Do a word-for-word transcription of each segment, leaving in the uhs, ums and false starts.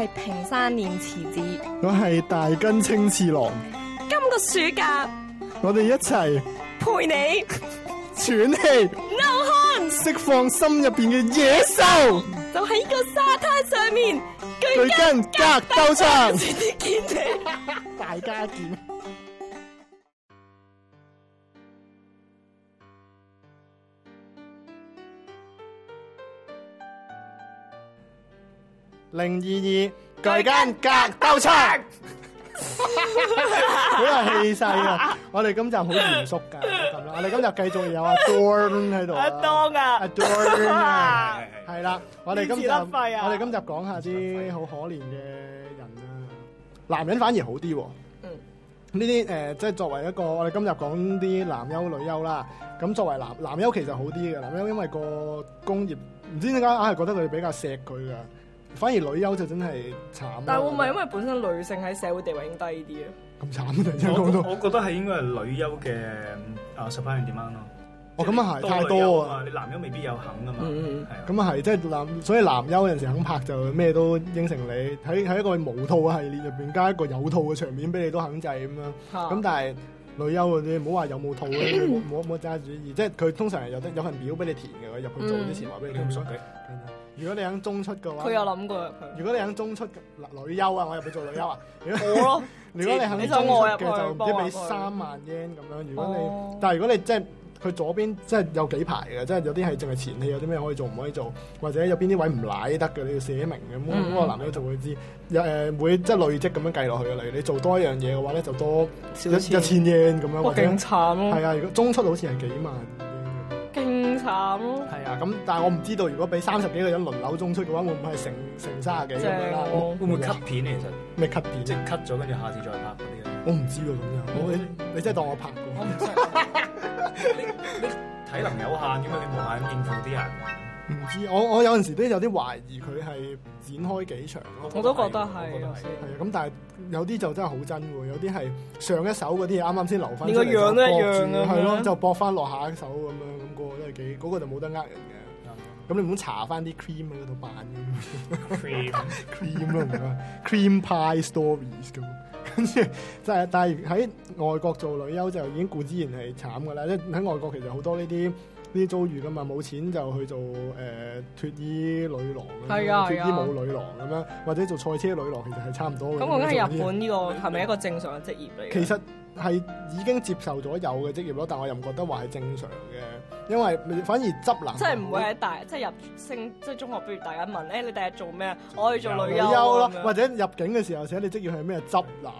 係平山念慈子， 我係大根青次郎， 今個暑假我哋一齊陪你喘氣、 流汗， 釋放心入邊嘅野獸， 就喺個沙灘上面巨根格鬥場， 遲啲見你。 大家見。零二二巨根格鬥場，好有氣勢啊！我哋今集好嚴肅㗎，咁啦，我哋今集繼續有阿 Dorn 喺度啊， 阿當啊， 阿 Dorn 啊，係啦，我哋今集我呢次甩肺啊哋今集講下啲好可憐嘅人啊，男人反而好啲喎。 嗯， 呢啲誒，即係作為一個我哋今日講啲男優女優啦。咁作為男男優其實好啲嘅，男優因為個工業唔知點解硬係覺得佢哋比較錫佢㗎。反而女優就真係慘。 但係會唔會因為本身女性喺社會地位已經低啲啊？ 咁慘突然間講到， 我覺得係應該係女優嘅啊 supply and demand 咯。 哦，咁啊係太多啊！ 你男優未必有肯啊嘛。 嗯， 係咁啊係，即係男，所以男優有陣時肯拍就咩都應承你。喺喺一個無套嘅系列入邊加一個有套嘅場面俾你都肯制咁樣。咁、啊、但係女優嗰啲唔好話有冇套咧，冇冇冇揸主意。即係佢通常係有得有份表俾你填嘅，佢入去做之前話俾你聽。 熟嘅。 如果你肯中出嘅話， 佢有諗過入去。 如果你肯中出女優啊，我入去做女優啊。 我咯。 如果你肯中出嘅就唔知俾三萬 yen 咁樣。如果你，哦、但係如果你即係佢左邊即係有幾排嘅，即係有啲係淨係前戲，有啲咩可以做唔可以做，或者有邊啲位唔賴得嘅，你要寫明嘅。咁、嗯、個男優就會知，有誒會即係累積咁樣計落去嘅。例如你做多一樣嘢嘅話咧，就多一一千 yen 咁樣。 哇！勁慘咯。 係啊，如果中出好似係幾萬。 勁慘咯！ 係啊，咁但係我唔知道，如果俾三十幾個人輪流中出嘅話，會唔會係成成三十幾咁樣啦？ 會唔會 cut 片咧？其實咩 cut 片？ 即係 cut 咗，跟住下次再拍嗰啲咧？ 我唔知喎，咁樣我你你真係當我拍過？ 我唔知。你你體能有限嘅嘛？你無限應付啲人。 唔知，我我有陣時都有啲懷疑佢係展開幾場咯。 我都覺得係，係啊。咁但係有啲就真係好真喎，有啲係上一手嗰啲啱啱先留翻， 連個樣都一樣嘅， 係咯，就搏翻落下一手咁樣，咁個都係幾嗰個就冇得呃人嘅。咁你唔好搽翻啲 cream 喺嗰度扮咁。cream cream 咯，唔係 cream pie stories 咁。跟住即係，但係喺外國做女優就已經固之然係慘㗎啦。即係喺外國其實好多呢啲。呢啲遭遇噶嘛，冇錢就去做誒、呃、脫衣女郎， 係啊， 脫衣舞女郎咁樣，或者做賽車女郎，其實係差唔多嘅。 咁我覺得日本呢個係咪一個正常嘅職業嚟？ 其實係已經接受咗有嘅職業咯，但我又唔覺得話係正常嘅，因為反而執男， 即係唔會喺大即係入升即係中學畢業，大家問誒你第日做咩？我可以做女優咯，或者入境嘅時候寫你職業係咩？執男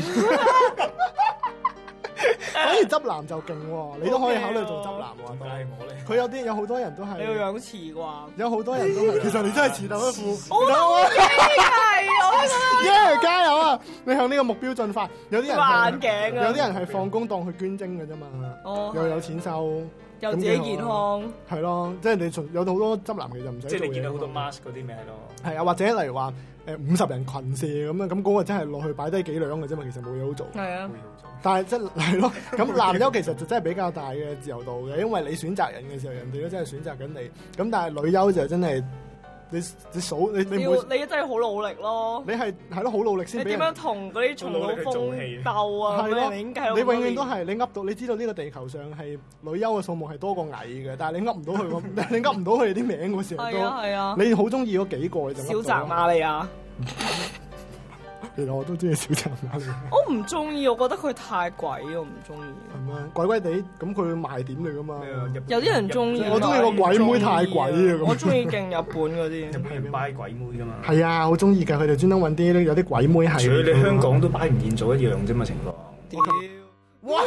反而執男就勁喎，你都可以考慮做執男喎。 但係我咧， 佢有啲有好多人都係你個樣似啩， 有好多人都係。其實你真係似豆一副。 我都係，我覺得。 耶！加油啊！你向呢個目標進發。有啲人眼鏡啊， 有啲人係放工當去捐精嘅啫嘛。 哦。 又有錢收， 又自己健康。係咯，即係你有好多執男其實唔使做嘢。 即係你見到好多 mask 嗰啲咩咯？ 係啊，或者例如話誒五十人群射咁樣，咁嗰個真係落去擺低幾兩嘅啫嘛，其實冇嘢好做。 係啊。 但係即係係咯，咁男優其實就真係比較大嘅自由度嘅，因為你選擇人嘅時候，人哋都真係選擇緊你。咁但係女優就真係你你數你你要你真係好努力咯。 你係係咯，好努力先。 你點樣同嗰啲重弩風鬥啊？ 係咯， 你你永遠都係你噏到，你知道呢個地球上係女優嘅數目係多過蟻嘅，但係你噏唔到佢個，你噏唔到佢哋啲名嗰時候都。 係啊係啊。 你好中意嗰幾個你就噏到。 小澤瑪利亞。 其實我都中意小澤瑪利亞。 我唔中意，我覺得佢太鬼，我唔中意。 係咩？鬼鬼地，咁佢賣點嚟噶嘛？ 有啲人中意。 我中意個鬼妹太鬼啊！ 我中意勁日本嗰啲。 日本人拜鬼妹噶嘛？ 係啊，好中意㗎！佢哋專登揾啲有啲鬼妹係。 除咗你香港都擺唔見咗一樣啫嘛情況。 屌！ 哇！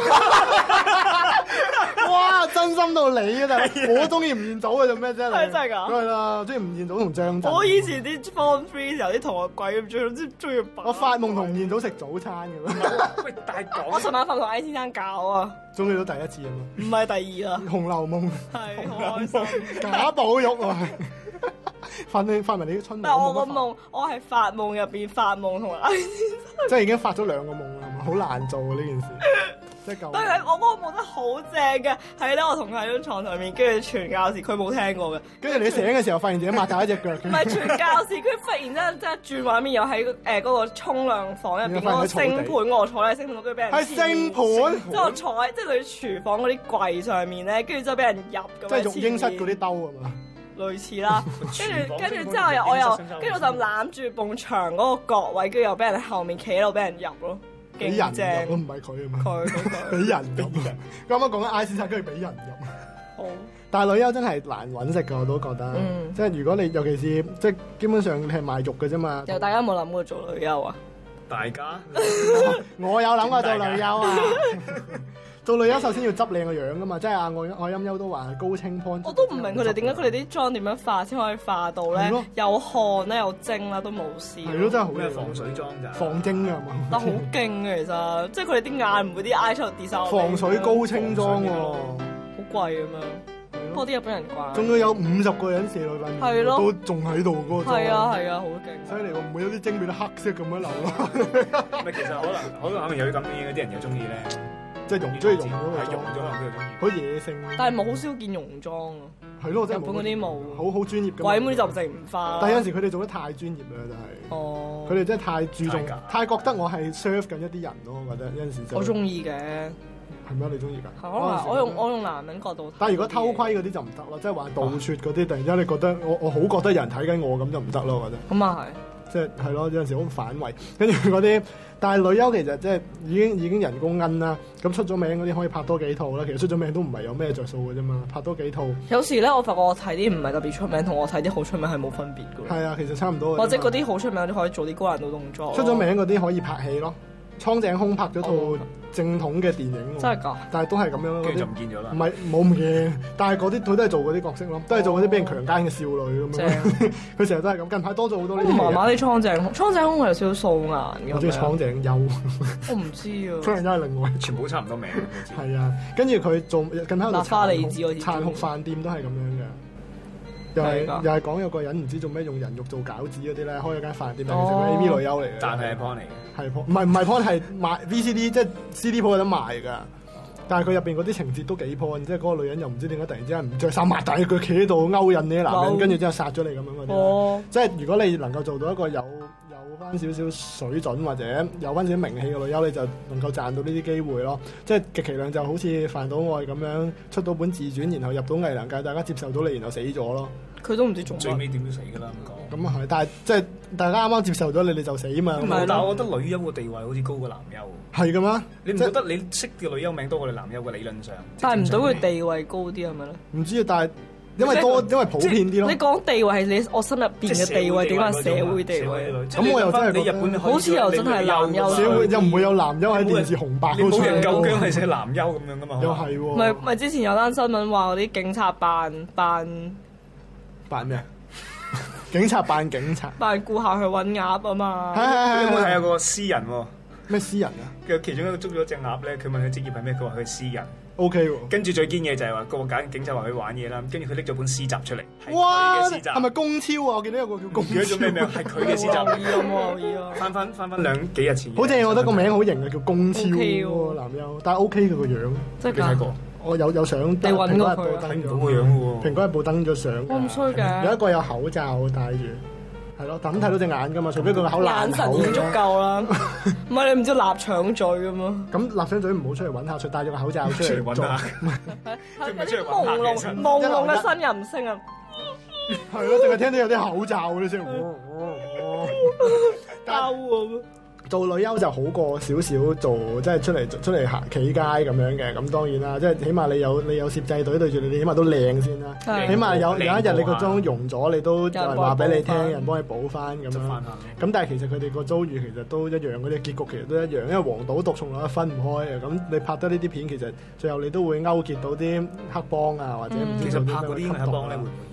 哇！真心到你啊！但係我中意吳彥祖嘅做咩啫？ 係真係㗎？ 係啦，中意吳彥祖同張震。 我以前啲 form three 時候啲同學鬼咁中意中意。 我發夢同吳彥祖食早餐咁樣。 喂，大講。 我尋晚發同 I 先生教啊。 中意到第一次啊嘛。 唔係第二啦。 紅樓夢。 係好開心。 賈寶玉啊！發你發埋你啲春夢。 但係我個夢，我係發夢入邊發夢同 I 先生。 即係已經發咗兩個夢啦，好難做啊呢件事。 即係舊。 但係我嗰個冇得好正嘅，係咧我同佢喺張床上面，跟住傳教士佢冇聽過嘅。 跟住你醒嘅時候，發現自己擘大一隻腳。 唔係傳教士，佢忽然之間即係轉畫面，又喺誒嗰個沖涼房入邊嗰個星盤，我坐喺星盤嗰邊俾人係星盤， 即係我坐喺即係你廚房嗰啲櫃上面咧，跟住之後俾人入咁樣。 即係育嬰室嗰啲兜啊嘛。 類似啦，跟住跟住之後又我又跟住我就攬住埲牆嗰個角位，跟住又俾人喺後面企喺度俾人入咯，勁正。 都唔係佢啊嘛， 佢佢俾人入。啱啱講緊 I 先生，跟住俾人入。 好， 但係女優真係難揾食㗎，我都覺得。 嗯、 即係如果你尤其是即係基本上你係賣肉嘅啫嘛。 有大家有冇諗過做女優啊？ 大家， 我有諗過做女優啊。做女優首先要執靚個樣噶嘛，即係阿愛愛音優都話高清 point。我都唔明佢哋點解佢哋啲妝點樣化先可以化到咧有汗咧有精啦都冇事。 係咯，真係好咩防水妝咋？ 防精㗎嘛。 但好勁嘅其實，即係佢哋啲眼唔會啲 eye 出嚟跌晒。 防水高清妝喎， 好貴咁樣。不過啲日本人慣。 仲要有五十個人射女粉， 係咯， 都仲喺度嗰個妝。 係啊係啊，好勁。 犀利喎，唔會有啲精變到黑色咁樣流咯。 咪其實可能可能可能有啲咁嘅嘢，啲人又中意咧。 即係容，中意容咗係容咗，可能佢又中意。 好野性。 但係冇好少見容妝啊。 係咯，真係日本嗰啲冇。 好好專業㗎。 鬼妹就直唔化。 但係有陣時佢哋做得太專業啦，真係。 哦。 佢哋真係太注重，太覺得我係 serve 緊一啲人咯，我覺得有陣時就。 我中意嘅。 係咩？你中意㗎？ 可能我用我用男人角度睇。 但係如果偷窺嗰啲就唔得咯，即係話盜撮嗰啲，突然之間你覺得我我好覺得有人睇緊我咁就唔得咯，我覺得。 咁啊係。 即係係咯，有陣時好反胃。跟住嗰啲，但係女優其實即係已經已經人工奀啦。咁出咗名嗰啲可以拍多幾套啦。其實出咗名都唔係有咩着數嘅啫嘛，拍多幾套。 有時咧，我發覺我睇啲唔係特別出名，同我睇啲好出名係冇分別嘅。 係啊，其實差唔多。 或者嗰啲好出名嗰啲可以做啲高難度動作。 出咗名嗰啲可以拍戲咯。蒼井空拍咗套正統嘅電影。 真係㗎？ 但係都係咁樣咯。 跟住就唔見咗啦。 唔係冇唔見，但係嗰啲佢都係做嗰啲角色咯，都係做嗰啲俾人強姦嘅少女咁樣。佢成日都係咁，近排多咗好多呢啲。 麻麻啲蒼井空，蒼井空係有少少素顏嘅。 我中意蒼井優。 我唔知啊。 蒼井優係另外， 全部都差唔多名。 係啊，跟住佢做近排喺度花梨子嗰啲殘酷飯店都係咁樣嘅。又係又係講有個人唔知做咩用人肉做餃子嗰啲咧，開咗間飯店，但係其實佢 A V 女優嚟嘅。 但係 porn 嚟嘅。 係 porn，唔係唔係 porn，係賣 V C D，即係 C D 鋪有得賣㗎。但係佢入邊嗰啲情節都幾 porn，即係嗰個女人又唔知點解突然之間唔着衫擘大佢企喺度勾引你啲男人，跟住之後殺咗你咁樣嗰啲。哦。即係如果你能夠做到一個有有翻少少水準或者有翻少少名氣嘅女優，你就能夠賺到呢啲機會咯。即係極其量就好似飯島愛咁樣出到本自傳，然後入到藝能界，大家接受到你，然後死咗咯。 佢都唔知做最尾點都死㗎啦咁講。 咁啊係，但係即係大家啱啱接受咗你，你就死嘛。 唔係，但係我覺得女優嘅地位好似高過男優。 係㗎嘛？ 你唔覺得你識嘅女優名多過你男優嘅理論上？ 但係唔到佢地位高啲係咪咧？ 唔知啊，但係因為多，因為普遍啲咯。 你講地位係你我心入邊嘅地位，點解社會地位？ 咁我又真係你日本好似又真係男優， 社會又唔會有男優喺電視紅白嗰出。 冇人夠姜係寫男優咁樣㗎嘛？ 又係喎。 唔係唔係，之前有單新聞話嗰啲警察扮扮扮咩？警察扮警察， 扮顧客去揾鴨啊嘛！ 係係係。 有冇睇下個詩人喎？ 咩詩人啊？ 佢其中一個捉咗隻鴨咧，佢問佢職業係咩？佢話佢係詩人。 O K 喎。跟住最堅嘅就係話個揀警察話佢玩嘢啦，跟住佢拎咗本詩集出嚟。 哇！係咪公超啊？我記得有個叫公超。 叫咗咩名？係佢嘅詩集。 冇留意啊！ 翻翻翻翻兩幾日前。 好正，我覺得個名好型啊，叫公超喎男優，但係 O K 佢個樣。 真係你睇過？ 我有有相， 你揾過佢睇唔到個樣喎。 蘋果日報登咗相。 我唔衰嘅。 有一個有口罩戴住。係咯，咁睇到隻眼噶嘛，除非佢個口爛口。 眼神已經足夠啦，唔係你唔知臘腸嘴咁嘛？ 咁臘腸嘴唔好出嚟揾下，出戴咗個口罩出嚟揾下。 係嗰啲朦朧朦朧嘅呻吟聲啊！ 係咯，淨係聽到有啲口罩嗰啲聲。 交喎！ 做女優就好過少少做，即係出嚟出嚟行企街咁樣嘅。咁當然啦，即係起碼你有你有攝製隊對住你，你起碼都靚先啦。起碼有有一日你個妝溶咗，你都有人話俾你聽，有人幫你補翻咁樣。咁但係其實佢哋個遭遇其實都一樣，嗰啲結局其實都一樣，因為黃賭毒從來都分唔開嘅。咁你拍得呢啲片，其實最後你都會勾結到啲黑幫啊，或者唔知做啲咩黑幫咧，會唔會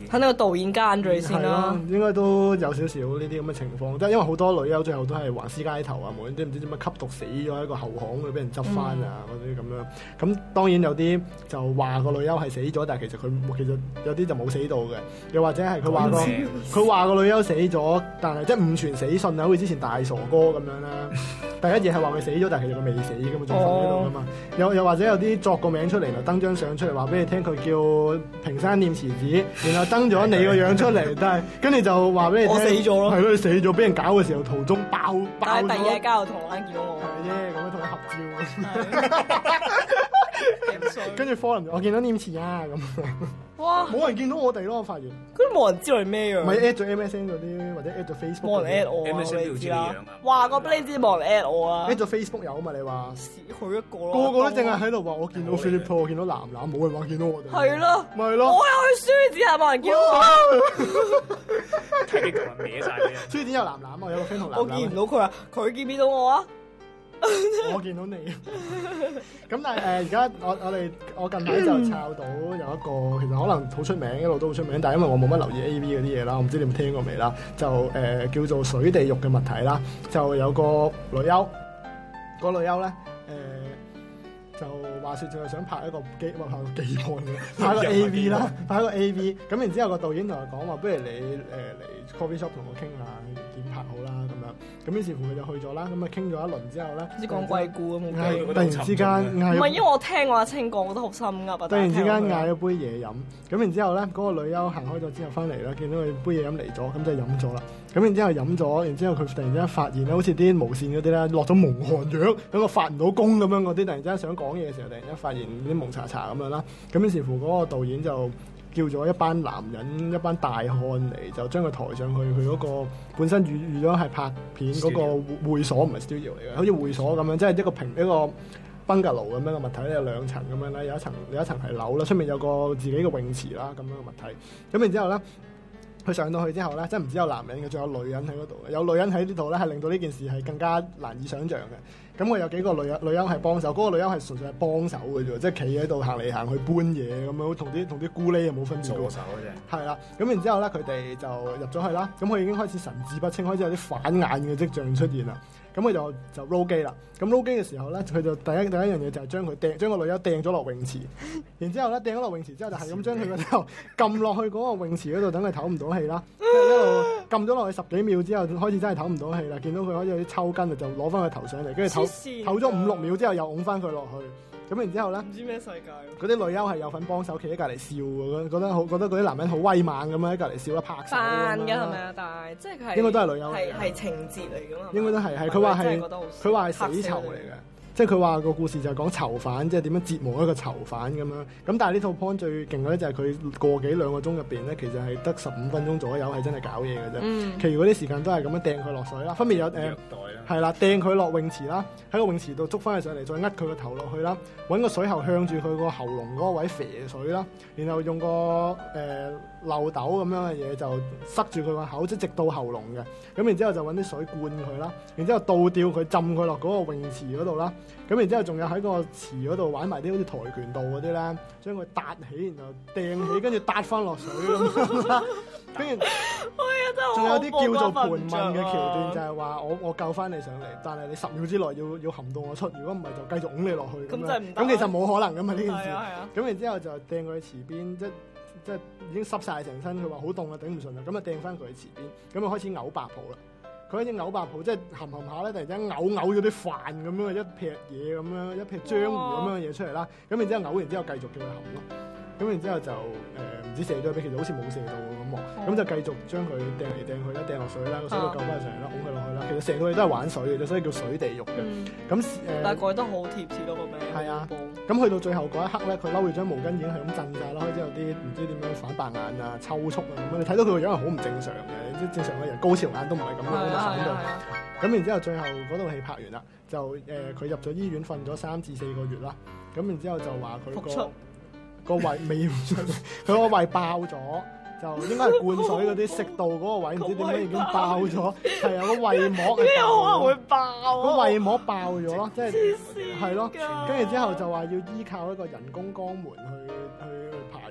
肯定個導演奸咗你先啦。 應該都有少少呢啲咁嘅情況，即係因為好多女優最後都係橫屍街頭啊，無端端唔知點樣吸毒死咗喺個後巷度俾人執翻啊嗰啲咁樣。咁當然有啲就話個女優係死咗，但係其實佢其實有啲就冇死到嘅，又或者係佢話個佢話個女優死咗，但係即係誤傳死訊啊，好似之前大傻哥咁樣啦。第一嘢係話佢死咗，但係其實佢未死㗎嘛，仲瞓喺度㗎嘛。又又或者有啲作個名出嚟，就登張相出嚟話俾你聽，佢叫平山念慈子，然後登咗你個樣出嚟，但係跟住就話俾你聽， 我死咗咯， 係咯，你死咗，俾人搞嘅時候途中爆爆咗。 但係第二日交友同欄見到我， 係啫，咁樣同佢合照。跟住 follow 我見到念慈啊咁。哇！冇人見到我哋咯，我發現。 佢都冇人知道係咩樣。 咪 at 咗 M S N 嗰啲，或者 at 咗 Facebook。冇人 at 我啊！ M S N 你知啦。話過俾你知冇人 at 我啊。 at 咗 Facebook 有啊嘛？你話。 佢一個咯。 個個都淨係喺度話我見到 Philip， 我見到男男，冇人話見到我哋。 係咯。 咪係咯。 我有去書展係冇人見到我。 睇你琴日歪晒嘅。 書展有男男啊，有個 friend 同男男。 我見唔到佢啊，佢見唔見到我啊？ 我見到你，咁但係誒而家我我哋我近排就抄到有一個其實可能好出名，一路都好出名，但係因為我冇乜留意 A V 嗰啲嘢啦，我唔知你有冇聽過未啦？就誒、呃、叫做水地獄嘅物體啦，就有個女優，個女優咧誒、呃、就話説就係想拍一個基唔係拍個基案嘅，拍個 A V 啦，拍一個 A V，咁然之後個導演同佢講話，不如你誒嚟 coffee shop 同我傾下點拍好啦咁樣。咁於是乎佢就去咗啦，咁啊傾咗一輪之後咧，好似講鬼故咁，突然之間嗌，唔係因為我聽我阿清講，我覺得好心噏啊！突然之間嗌咗杯嘢飲，咁然之後咧，嗰、那個女優行開咗之後翻嚟啦，見到佢杯嘢飲嚟咗，咁就飲咗啦。咁然之後飲咗，然之後佢突然之間發現咧，好似啲無線嗰啲咧落咗蒙汗藥，咁個發唔到功咁樣嗰啲，突然之間想講嘢嘅時候，突然之間發現啲蒙查查咁樣啦。咁於是乎嗰個導演就叫咗一班男人、一班大漢嚟，就將佢抬上去，佢嗰個本身預預咗係拍片嗰個會所，唔係 studio 嚟嘅，好似會所咁樣，即係一個平一個 bungalow 咁樣嘅物體咧，有兩層咁樣咧，有一層有一層係樓啦，出面有個自己嘅泳池啦，咁樣嘅物體。咁然之後咧，佢上到去之後咧，即係唔止有男人嘅，仲有女人喺嗰度，有女人喺呢度咧，係令到呢件事係更加難以想像嘅。咁我有幾個女優女優係幫手，嗰、那個女優係純粹係幫手嘅啫，即係企喺度行嚟行去搬嘢咁樣，同啲同啲咕喱又冇分別。助手嘅啫。係啦，咁然之後咧，佢哋就入咗去啦。咁佢已經開始神志不清，開始有啲反眼嘅跡象出現啦。咁佢就就 roll 機啦。咁 roll 機嘅時候咧，佢就第一第一樣嘢就係將佢掟將個女優掟咗落泳池。然之後咧，掟咗落泳池之後，就係咁將佢個頭撳落去嗰個泳池嗰度，等佢唞唔到氣啦。一路撳咗落去十幾秒之後，開始真係唞唔到氣啦。見到佢開始有啲抽筋啊，就攞翻個頭上嚟，跟住唞唞咗五六秒之後，又拱翻佢落去。咁然之後咧，唔知咩世界嗰啲女優係有份幫手企喺隔離笑嘅，覺得好覺得嗰啲男人好威猛咁樣喺隔離笑啦，拍手扮嘅係咪啊？但係即係應該都係女優，係係情節嚟㗎嘛？應該都係係佢話係佢話係死囚嚟嘅。即係佢話個故事就係講囚犯，即係點樣折磨一個囚犯咁樣。咁但係呢套 point 最勁嘅咧就係佢個幾兩個鐘入邊咧，其實係得十五分鐘左右係真係搞嘢嘅啫。嗯。其餘嗰啲時間都係咁樣掟佢落水啦，分別有誒，係啦，掟佢落泳池啦，喺個泳池度捉翻佢上嚟，再呃佢個頭落去啦，揾個水喉向住佢個喉嚨嗰個位肥水啦，然後用個誒、呃、漏斗咁樣嘅嘢就塞住佢個口，即係直到喉嚨嘅。咁然之後就揾啲水灌佢啦，然之後倒吊佢浸佢落嗰個泳池嗰度啦。咁然之後仲有喺個池嗰度玩埋啲好似跆拳道嗰啲咧，將佢搭起，然後掟起，跟住搭翻落水咁啦。跟住，仲有啲叫做盤問嘅橋段，就係話我我救翻你上嚟，但係你十秒之內要要含到我出，如果唔係就繼續拱你落去。咁就唔得。咁其實冇可能噶嘛呢件事。咁然之後就掟佢去池邊，即即已經濕晒成身，佢話好凍啊，頂唔順啦，咁啊掟翻佢去池邊，咁啊開始嘔白泡啦。佢開始嘔白泡，即係含含下咧，突然之間嘔嘔咗啲飯咁樣，一撇嘢咁樣，一撇漿糊咁樣嘅嘢出嚟啦。咁然之後嘔完之後繼續叫佢含咯。咁然之後就誒唔知射咗俾，其實好似冇射到咁喎。咁就繼續將佢掟嚟掟去啦，掟落水啦，個水度救翻上嚟啦，拱佢落去啦。其實成套嘢都係玩水嘅啫，所以叫水地獄嘅。咁誒，但係改得好貼切咯個名。係啊。咁去到最後嗰一刻咧，佢嬲住張毛巾已經係咁震晒啦，開始有啲唔知點樣反白眼啊、抽搐啊咁樣。你睇到佢個樣係好唔正常嘅，即係正常嘅人高潮眼都唔係咁樣喺度反到。咁然之後最後嗰套戲拍完啦，就誒佢入咗醫院瞓咗三至四個月啦。咁然之後就話佢個個胃未佢個胃爆咗，就應該係灌水嗰啲食道嗰個位，唔知點解已經爆咗，係啊個胃膜係爆，可能會爆，個胃膜爆咗咯，即係係咯，跟住之後就話要依靠一個人工肛門去去去排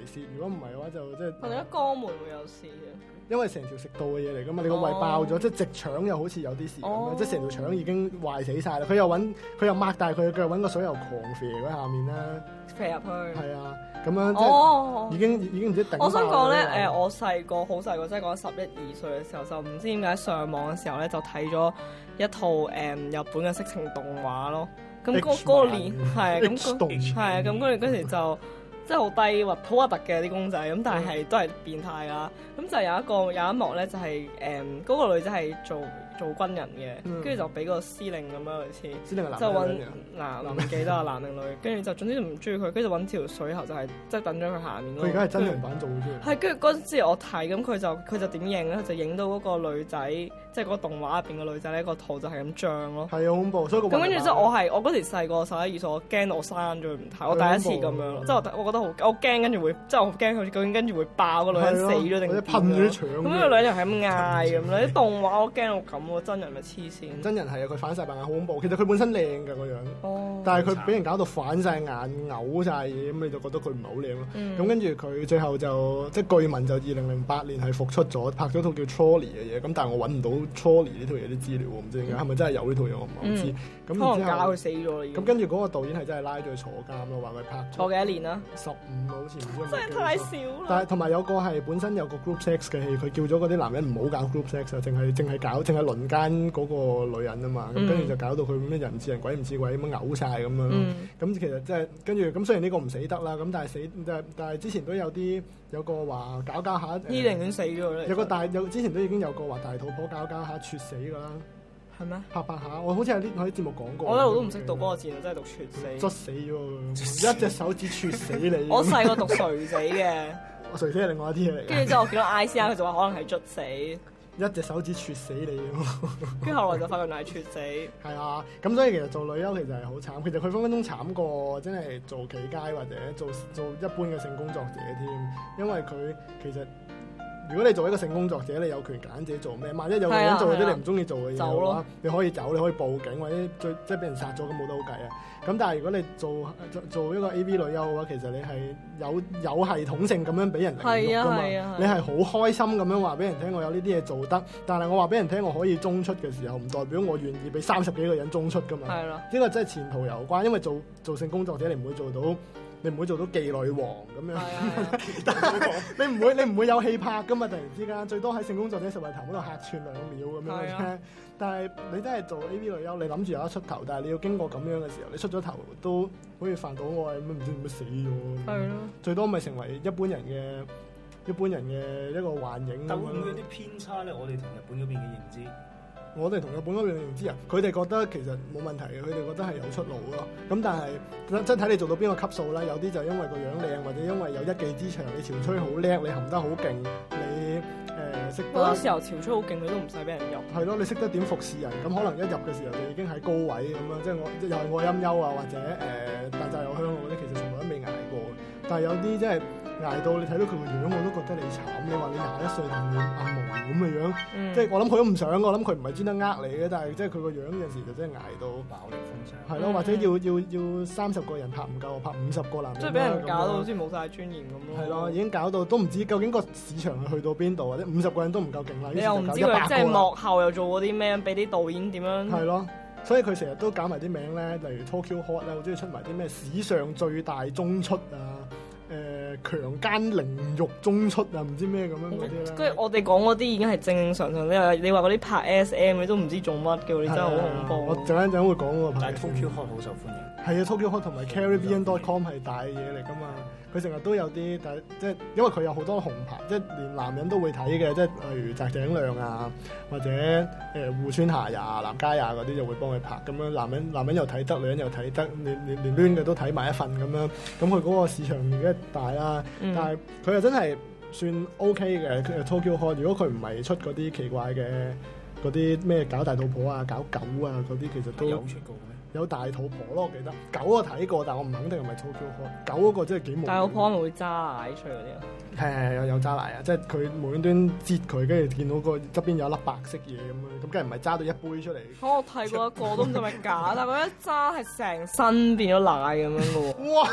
泄，如果唔係嘅話就即係。 我覺得肛門會有事嘅。 因為成條食道嘅嘢嚟噶嘛，你個胃爆咗，oh. 即係直腸又好似有啲事咁樣，oh. 即係成條腸已經壞死晒啦。佢又揾佢又擘大佢嘅腳揾個水喉狂肥喺下面啦， 肥入去。係啊，咁樣即係、oh. 已經已經唔知頂。 我想講咧，誒，我細個好細個，即係講十一二歲嘅時候，就唔知點解上網嘅時候咧，就睇咗一套誒、嗯、日本嘅色情動畫咯。咁嗰嗰個年係啊，咁係啊，咁嗰年嗰時就。即係好低核好核突嘅啲公仔，咁但係係都係變態啦。咁就有一個有一幕咧，就係誒嗰個女仔係做做軍人嘅，跟住、嗯、就俾個司令咁樣類似，司令就揾嗱唔記得係男定女，跟住就總之唔中意佢，跟住就揾條水喉就係即係等咗佢下面。佢而家係真人版做嘅啫。 係跟住嗰陣時我睇，咁佢就佢就點影咧？佢就影到嗰個女仔，即係嗰個動畫入邊嘅女仔咧，個肚就係咁脹咯。係啊，恐怖！所以咁跟住之後我係我嗰時細個十一二歲，我驚到我生咗唔睇，我第一次咁樣，即係我我覺得好我驚，跟住會即係我驚佢究竟跟住會爆個女人死咗定噴咗啲腸。 咁個女人又係咁嗌咁啦，啲動畫我驚到咁喎，真人咪黐線。 真人係啊，佢反晒白眼好恐怖。其實佢本身靚㗎個樣，哦、但係佢俾人搞到反晒眼、嘔晒嘢，咁你就覺得佢唔係好靚咯。咁、嗯、跟住佢最後就即係據聞就二零零八年係復出咗，拍咗套叫 Trolley 嘅嘢。咁但係我揾唔到 Trolley 呢套嘢啲資料，我唔知點解係咪真係有呢套嘢，我唔係好知。咁、嗯、然之後佢死咗。咁跟住嗰個導演係真係拉咗佢坐監咯，話佢拍坐幾多年啊？ 十五好似唔知。 真係太少啦。 但係同埋有個係本身有個 group sex 嘅戲，佢叫咗嗰啲男人唔好搞 group sex 啊，淨係淨係搞淨係輪姦嗰個女人啊嘛。咁跟住就搞到佢咩人唔似人鬼唔似鬼咁樣嘔晒咁樣。咁、嗯、其實即係跟住咁，雖然呢個唔死得啦，咁但係死但係但係之前都有啲有個話搞搞下， 伊寧已經死咗啦。 有個大有之前都已經有個話大肚婆搞搞下猝死㗎啦。 係咩？ 拍拍下，我好似喺呢喺節目講過。 我一路都唔識讀嗰個字，真係讀猝死。 捽死咗，一隻手指猝死你。 我細個讀垂死嘅。 我垂死係另外一啲嘢嚟。 跟住之後我見到 I C R， 佢就話可能係捽死。 一隻手指猝死你。 跟住後來就發覺係猝死。 係啊，咁所以其實做女優其實係好慘。其實佢分分鐘慘過真係做企街或者做做一般嘅性工作者添，因為佢其實。如果你做一個性工作者，你有權揀自己做咩？萬一有個人做啲你唔中意做嘅嘢嘅話，你可以走，你可以報警或者最即係俾人殺咗，咁冇得好計啊！咁但係如果你做做做一個 A V 女優嘅話，其實你係有有系統性咁樣俾人凌辱㗎嘛，你係好開心咁樣話俾人聽，我有呢啲嘢做得，但係我話俾人聽我可以中出嘅時候，唔代表我願意俾三十幾個人中出㗎嘛。係咯，呢個真係前途有關，因為做做性工作者你唔會做到。你唔會做到妓女王咁樣，你唔會你唔會有戲拍噶嘛？突然之間，最多喺性工作者實惠頭嗰度客串兩秒咁樣嘅啫。但係你真係做 A V 女優，你諗住有得出頭，但係你要經過咁樣嘅時候，你出咗頭都好似犯到愛咁，唔知點解死咗。係咯，最多咪成為一般人嘅一般人嘅一個幻影。 但會唔會有啲偏差咧？我哋同日本嗰邊嘅認知。 我哋同日本嗰邊唔知啊，佢哋覺得其實冇問題嘅，佢哋覺得係有出路咯。咁但係真睇你做到邊個級數啦，有啲就因為個樣靚，或者因為有一技之長，你潮吹好叻，你含得好勁，你誒識得。好多時候潮吹好勁，你都唔使俾人入。係咯，你識得點服侍人，咁可能一入嘅時候你已經喺高位咁樣，即係我又係愛音優啊，或者誒大寨有香嗰啲，其實從來都未捱過。但係有啲即係。捱到你睇到佢個樣，我都覺得你慘。你話你廿一歲同阿毛咁嘅樣，嗯、即係我諗佢都唔想。我諗佢唔係專登呃你嘅，但係即係佢個樣有陣時就真係捱到暴力風聲。 係咯，或者要要要三十個人拍唔夠，拍五十個男人。 即係俾人搞到好似冇晒尊嚴咁咯。係咯，已經搞到都唔知究竟個市場係去到邊度，或者五十個人都唔夠勁啦。 你又唔知佢即係幕後又做過啲咩，俾啲導演點樣？ 係咯，所以佢成日都搞埋啲名咧，例如 Tokyo Hot 咧，好中意出埋啲咩史上最大中出啊！誒、呃、強姦凌辱中出啊，唔知咩咁樣嗰啲咧。 跟住我哋講嗰啲已經係正常常，你話你話嗰啲拍 S M 你都唔知做乜嘅，你真係好恐怖。 我陣間陣間會講喎。 但係 Tokyo Hot 好受歡迎。 係啊 Tokyo Hot 同埋 Caribbean dot com 係大嘢嚟㗎嘛。佢成日都有啲，但係即係因為佢有好多紅牌，即係連男人都會睇嘅，即係例如澤井亮啊，或者誒戶川霞也、南佳也嗰啲就會幫佢拍咁樣。男人男人又睇得，女人又睇得，連連連攣嘅都睇埋一份咁樣。咁佢嗰個市場而家大啦，嗯、但係佢又真係算 OK 嘅。佢 Tokyo Hot 如果佢唔係出嗰啲奇怪嘅嗰啲咩搞大肚婆啊、搞狗啊嗰啲，其實都有出過咩？ 有大肚婆咯，我記得狗我睇過，但我唔肯定係咪 Tokyo Hot。狗嗰個真係幾無。 大肚婆係咪會揸奶出嚟嗰啲啊？ 係係有有揸奶啊！即係佢無端端擠佢，跟住見到個側邊有一粒白色嘢咁樣，咁梗係唔係揸到一杯出嚟？ 我睇過一個都唔知係咪假，但係嗰一揸係成身變咗奶咁樣嘅喎。哇！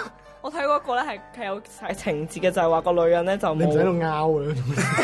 我睇過一個咧係係有係情節嘅，就係話個女人咧就你唔使喺度拗嘅，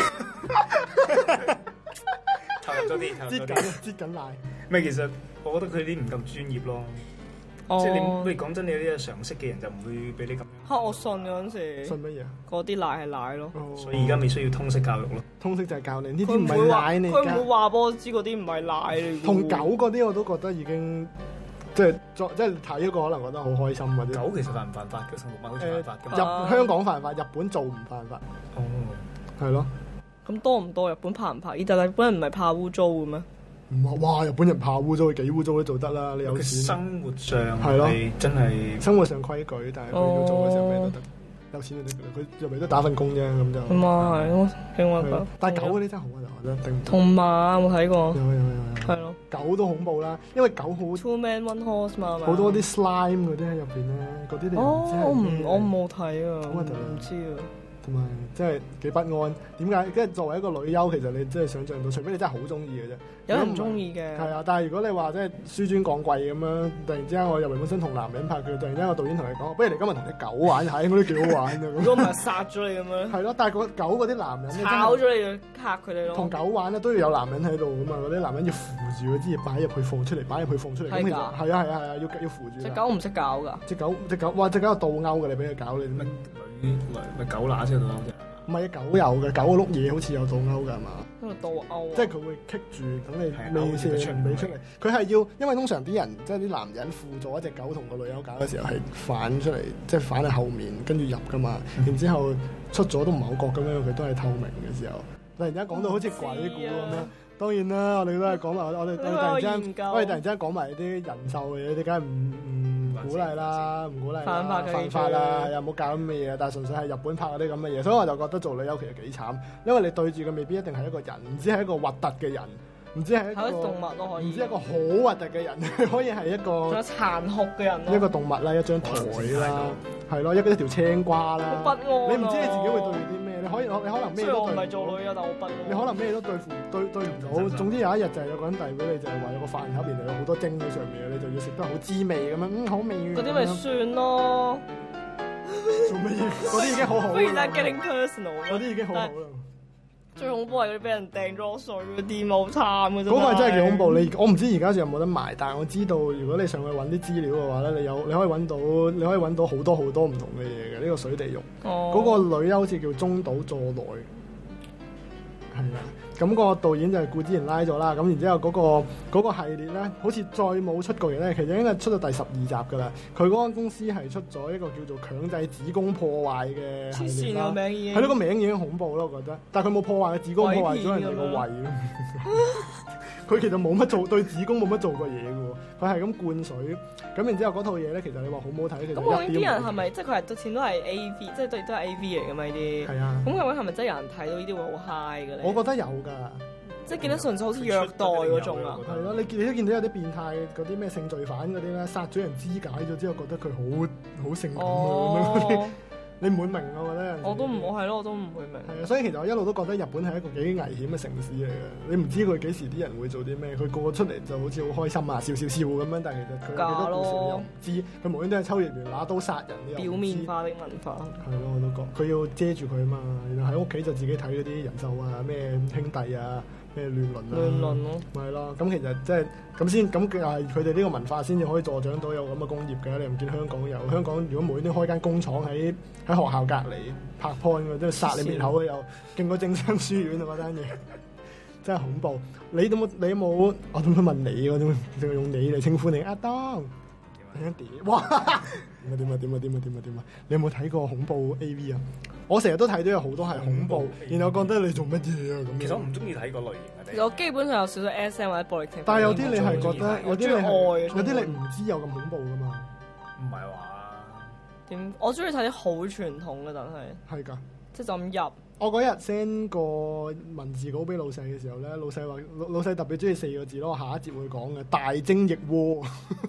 投入咗啲，投入咗啲， 擠緊擠緊奶。 唔係，其實我覺得佢啲唔咁專業咯。即係你，喂講真，你有呢個常識嘅人就唔會俾你咁樣。 嚇！我信嗰陣時， 信乜嘢？ 嗰啲奶係奶咯。 所以而家未需要通識教育咯。 通識就係教你呢啲唔係奶嚟㗎。 佢唔會話俾我知嗰啲唔係奶嚟。 同狗嗰啲我都覺得已經即係作即係睇嗰個可能覺得好開心嗰啲。 狗其實犯唔犯法嘅？生活物好似犯法㗎。 入香港犯法，日本做唔犯法。 哦， 係咯。 咁多唔多？日本怕唔怕？意大利日本人唔係怕污糟嘅咩？ 唔係，哇！日本人怕污糟，幾污糟都做得啦。你有錢。 生活上係真係生活上規矩，但係佢要做嘅時候咩都得。有錢就得㗎啦，佢入嚟都打份工啫，咁就。 咁啊係咯，幾好覺。 但係狗嗰啲真係好啊，我覺得定。 同馬有冇睇過？ 有有有有。 係咯。 狗都恐怖啦，因為狗好。 Two man one horse 嘛。 好多啲 slime 嗰啲喺入邊咧，嗰啲你唔知係。 我唔我冇睇啊， 好核突啊！ 唔知啊。 同埋即係幾不安，點解？即係作為一個女優，其實你真係想象到，除非你真係好中意嘅啫。 有人唔中意嘅。係啊，但係如果你話即係紆尊降貴咁樣，突然之間我入嚟本身同男人拍劇，突然之間個導演同你講，不如你今日同隻狗玩下，應該都幾好玩嘅。 如果唔係殺咗你咁樣。係咯，但係個狗嗰啲男人炒咗你嚇佢哋咯。 同狗玩咧都要有男人喺度噶嘛，嗰啲男人要扶住嗰啲嘢擺入去放出嚟，擺入去放出嚟。咁其實係啊係啊係啊，要要扶住。 隻狗唔識搞㗎。隻狗隻狗，哇！隻狗有倒鈎嘅，你俾佢搞你乜女咪狗乸先倒鈎啫。 唔係狗有嘅，狗個碌嘢好似有倒鈎㗎嘛？ 因為倒鈎， 即係佢會棘住，等你未射唔俾出嚟。佢係要，因為通常啲人即係啲男人輔助一隻狗同個女友搞嘅時候係反出嚟，即係反喺後面跟住入㗎嘛。嗯、然之後出咗都唔係好覺咁樣，佢都係透明嘅時候。突然間講到好似鬼故咁樣。當然啦，我哋都係講埋我哋我哋突然之間，我哋突然之間講埋啲人獸嘅嘢，你梗係唔唔鼓勵啦，唔鼓勵犯法嘅犯法啦，又冇搞咁嘅嘢，但係純粹係日本拍嗰啲咁嘅嘢，所以我就覺得做女優其實幾慘，因為你對住嘅未必一定係一個人，唔知係一個核突嘅人，唔知係一個動物都可以， 唔知一個好核突嘅人，可以係一個仲有殘酷嘅人咯， 一個動物啦，一張台啦，係咯，一一條青瓜啦， 不安， 你唔知你自己會對住啲咩，你可以你可能咩都對。雖然我唔係做女優，但我不安。你可能咩都對付對對唔到，總之有一日就係有個人遞俾你，就係話有個飯盒入邊就有好多精喺上面，你就要食得好滋味咁樣，嗯，好味。 嗰啲咪算咯。 做乜嘢？嗰啲已經好好。 不如就係 getting personal。 嗰啲已經好好啦。 最恐怖係嗰啲俾人掟咗水嗰啲，冇慘嘅啫。 嗰個真係幾恐怖！你我唔知而家仲有冇得賣，但係我知道如果你上去揾啲資料嘅話咧，你有你可以揾到你可以揾到好多好多唔同嘅嘢嘅呢個水地獄。哦。嗰個女優好似叫中島佐奈。係啊。咁個導演就係顧之前拉咗啦，咁然之後嗰、嗰個嗰個系列咧，好似再冇出過嘢咧，其實應該出到第十二集㗎啦。佢嗰間公司係出咗一個叫做強制子宮破壞嘅系列啦。係咯，個名已經恐怖咯，我覺得。但係佢冇破壞嘅子宮，破壞咗人哋個胃咯。佢其實冇乜做對子宮冇乜做過嘢嘅喎，佢係咁灌水。咁然之後嗰套嘢咧，其實你話好唔好睇？其實咁啲人係咪即係佢係之前都係 A V，即係都都係 A V 嚟㗎嘛？呢啲係啊。咁究竟係咪真係有人睇到呢啲會好 high 嘅咧？ 我覺得有㗎。 即係見得純粹好似虐待嗰種啊！ 係咯，你見你都見到有啲變態嗰啲咩性罪犯嗰啲咧，殺咗人肢解咗之後，覺得佢好好性感咁樣。你唔會明啊！我覺得我都唔我係咯，我都唔會明。 係啊，所以其實我一路都覺得日本係一個幾危險嘅城市嚟嘅。你唔知佢幾時啲人會做啲咩，佢個個出嚟就好似好開心啊，笑笑笑咁樣，但係其實佢有幾多故事你又唔知。佢無端端係抽完完拿刀殺人，你又唔知。 表面化的文化。 係咯，我都覺。佢要遮住佢啊嘛，然後喺屋企就自己睇嗰啲人獸啊，咩兄弟啊。咩亂倫啊？ 亂倫咯， 咪係咯。咁其實即係咁先，咁又係佢哋呢個文化先至可以助長到有咁嘅工業嘅。你唔見香港有？香港如果無端端開間工廠喺喺學校隔離拍 point 嘅，即係殺你滅口嘅又勁過正商書院啊！嗰單嘢真係恐怖。你有冇？你有冇？我點解問你喎？點解用你嚟稱呼你？阿當，你想點？哇！點啊點啊點啊點啊點啊點啊！你有冇睇過恐怖 A V 啊？我成日都睇到有好多係恐怖，然後覺得你做乜嘢啊咁。 其實我唔中意睇嗰類型嘅。 我基本上有少少 S M 或者暴力情。 但係有啲你係覺得，有啲你係，有啲你唔知有咁恐怖噶嘛？ 唔係話點？我中意睇啲好傳統嘅，但係係㗎，即係就咁入。 我嗰日 send 個文字稿俾老細嘅時候咧，老細話老老細特別中意四個字咯，我下一節會講嘅大精液鍋。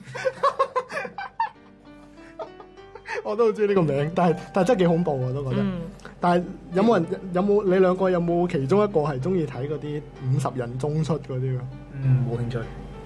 我都好中意呢個名，但係但係真係幾恐怖我都覺得。嗯、但係有冇人有冇你兩個有冇其中一個係中意睇嗰啲五十人中出嗰啲㗎？ 嗯，冇興趣。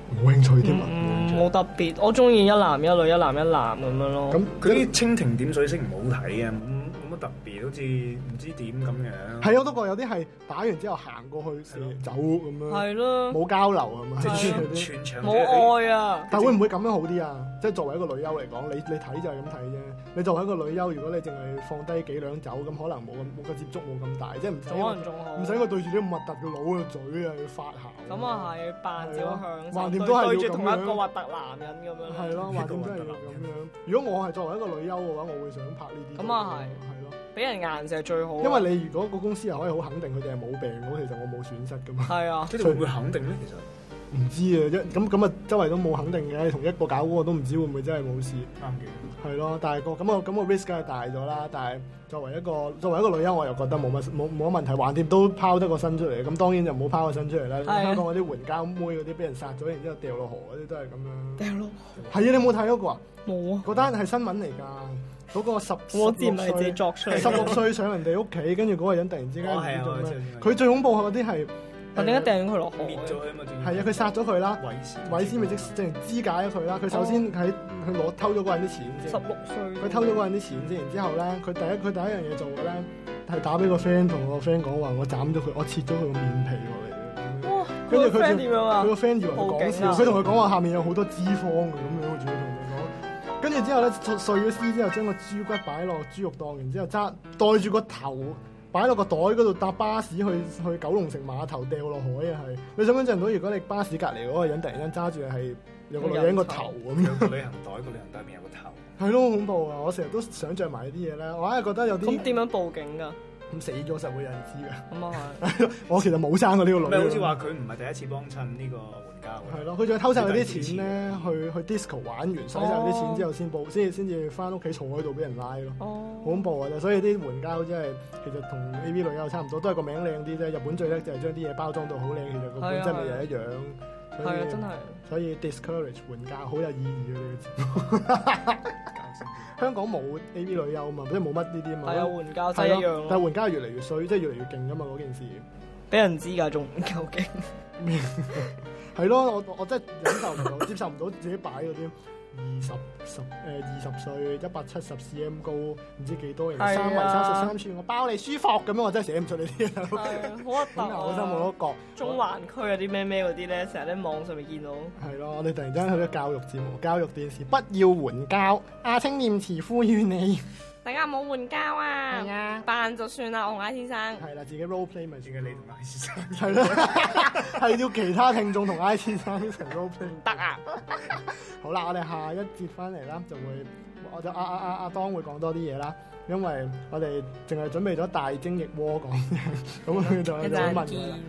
冇興趣添啊！ 冇特別，我中意一男一女，一男一男咁樣咯。 咁佢啲蜻蜓點水式唔好睇啊，冇乜特別，好似唔知點咁樣。 係我都覺有啲係打完之後行過去射走咁樣。 係咯， 冇交流係嘛？ 即係全全場冇愛啊！ 但會唔會咁樣好啲啊？即係作為一個女優嚟講，你你睇就係咁睇啫。你作為一個女優，如果你淨係放低幾兩走咁，可能冇咁冇個接觸冇咁大，即係唔使可能仲好， 唔使佢對住啲咁核突嘅腦嘅嘴啊，要發姣。咁啊係扮照向， 橫掂都係對住同一個核突男人咁樣。 係咯，橫掂都係要咁樣。如果我係作為一個女優嘅話，我會想拍呢啲。 咁啊係， 係咯， 俾人顏射最好。 因為你如果個公司又可以好肯定佢哋係冇病咁，其實我冇損失噶嘛。 係啊， 即係會唔會肯定咧？其實。 唔知啊，一咁咁啊，周圍都冇肯定嘅，同一個搞嗰個都唔知會唔會真係冇事。 啱嘅。 係咯，但係個咁個咁個 risk 梗係大咗啦。但係作為一個作為一個女優，我又覺得冇乜冇冇乜問題，橫掂都拋得個身出嚟。咁當然就唔好拋個身出嚟啦。香港嗰啲援交妹嗰啲俾人殺咗，然之後掉落河嗰啲都係咁樣。 掉落河。係啊，你冇睇嗰個啊？ 冇啊。 嗰單係新聞嚟㗎。嗰個十我知唔係自己作出嚟。 十六歲上人哋屋企，跟住嗰個人突然之間係啊， 佢最恐怖係嗰啲係。 但點解掟佢落河？ 滅咗佢啊嘛！ 係啊，佢殺咗佢啦， 毀屍， 毀屍咪即即係肢解咗佢啦。佢首先喺佢攞偷咗嗰人啲錢先。 十六歲。佢偷咗嗰人啲錢先，然之後咧，佢第一佢第一樣嘢做嘅咧，係打俾個 friend 同個 friend 講話，我斬咗佢，我切咗佢個面皮落嚟。 哇！跟住佢點樣啊？ 佢個 friend 以為佢講笑，佢同佢講話下面有好多脂肪嘅咁樣，仲要同佢講。跟住之後咧，碎咗屍之後，將個豬骨擺落豬肉檔，然之後揸袋住個頭。擺落個袋嗰度搭巴士去去九龍城碼頭掉落海啊！係你想唔想象到，如果你巴士隔離嗰個人突然間揸住係有個女人個頭咁， 有個旅行袋，個旅行袋入邊有個頭， 係咯，好恐怖啊！我成日都想像埋呢啲嘢咧，我硬係覺得有啲咁點樣報警㗎？ 咁死咗實會有人知㗎。咁啊係，我其實冇生過呢個女。 咪好似話佢唔係第一次幫襯呢個援交嘅。係咯，佢仲要偷晒佢啲錢咧，去去 disco 玩完，使晒啲錢之後先報，先先至翻屋企坐喺度俾人拉咯。哦，好恐怖啊！所以啲援交真係其實同 A V 女優差唔多，都係個名靚啲啫。日本最叻就係將啲嘢包裝到好靚，其實個本質咪又一樣。 係啊，真係。 所以 discourage 援交好有意義嘅呢個節目。香港冇 A V 女優啊嘛，即係冇乜呢啲啊嘛。係啊，援交真係一樣咯。但係援交越嚟越衰，即係越嚟越勁噶嘛嗰件事。俾人知㗎，仲唔夠勁？係咯，我我真係忍受唔到，接受唔到自己擺嗰啲二十十誒二十歲一百七十 cm 高，唔知幾多人三圍三十三寸，我包你舒服咁樣，我真係寫唔出呢啲嘢。係啊，好核突啊！我真係冇得覺。中環區有啲咩咩嗰啲咧，成日喺網上面見到。係咯，我哋突然間去咗教育節目、教育電視，不要援交。阿青念慈呼籲你。大家冇援交啊！係啊，扮就算啦，我同I先生。係啦，自己 role play 咪自己你同I先生。係咯，係要其他聽眾同I先生一齊 role play 唔得啊！好啦，我哋下一節翻嚟啦，就會我就阿阿阿阿當會講多啲嘢啦，因為我哋淨係準備咗大精液鍋講嘅，咁佢就就會問佢啦。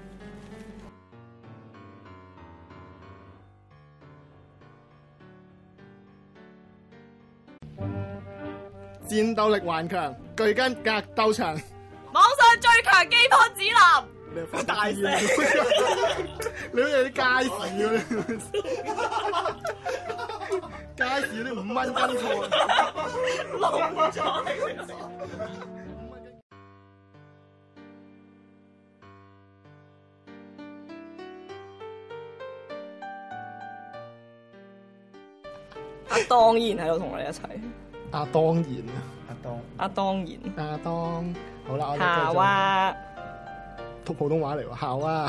戰鬥力頑強，巨根格鬥場，網上最強基本指南。你放大聲，你好似啲街市嗰啲，街市嗰啲五蚊斤菜，龍菜。阿當然喺度同我哋一齊。阿當然啊，阿當，阿當然，阿當，好啦，我哋繼續。好啊，讀普通話嚟喎，好啊。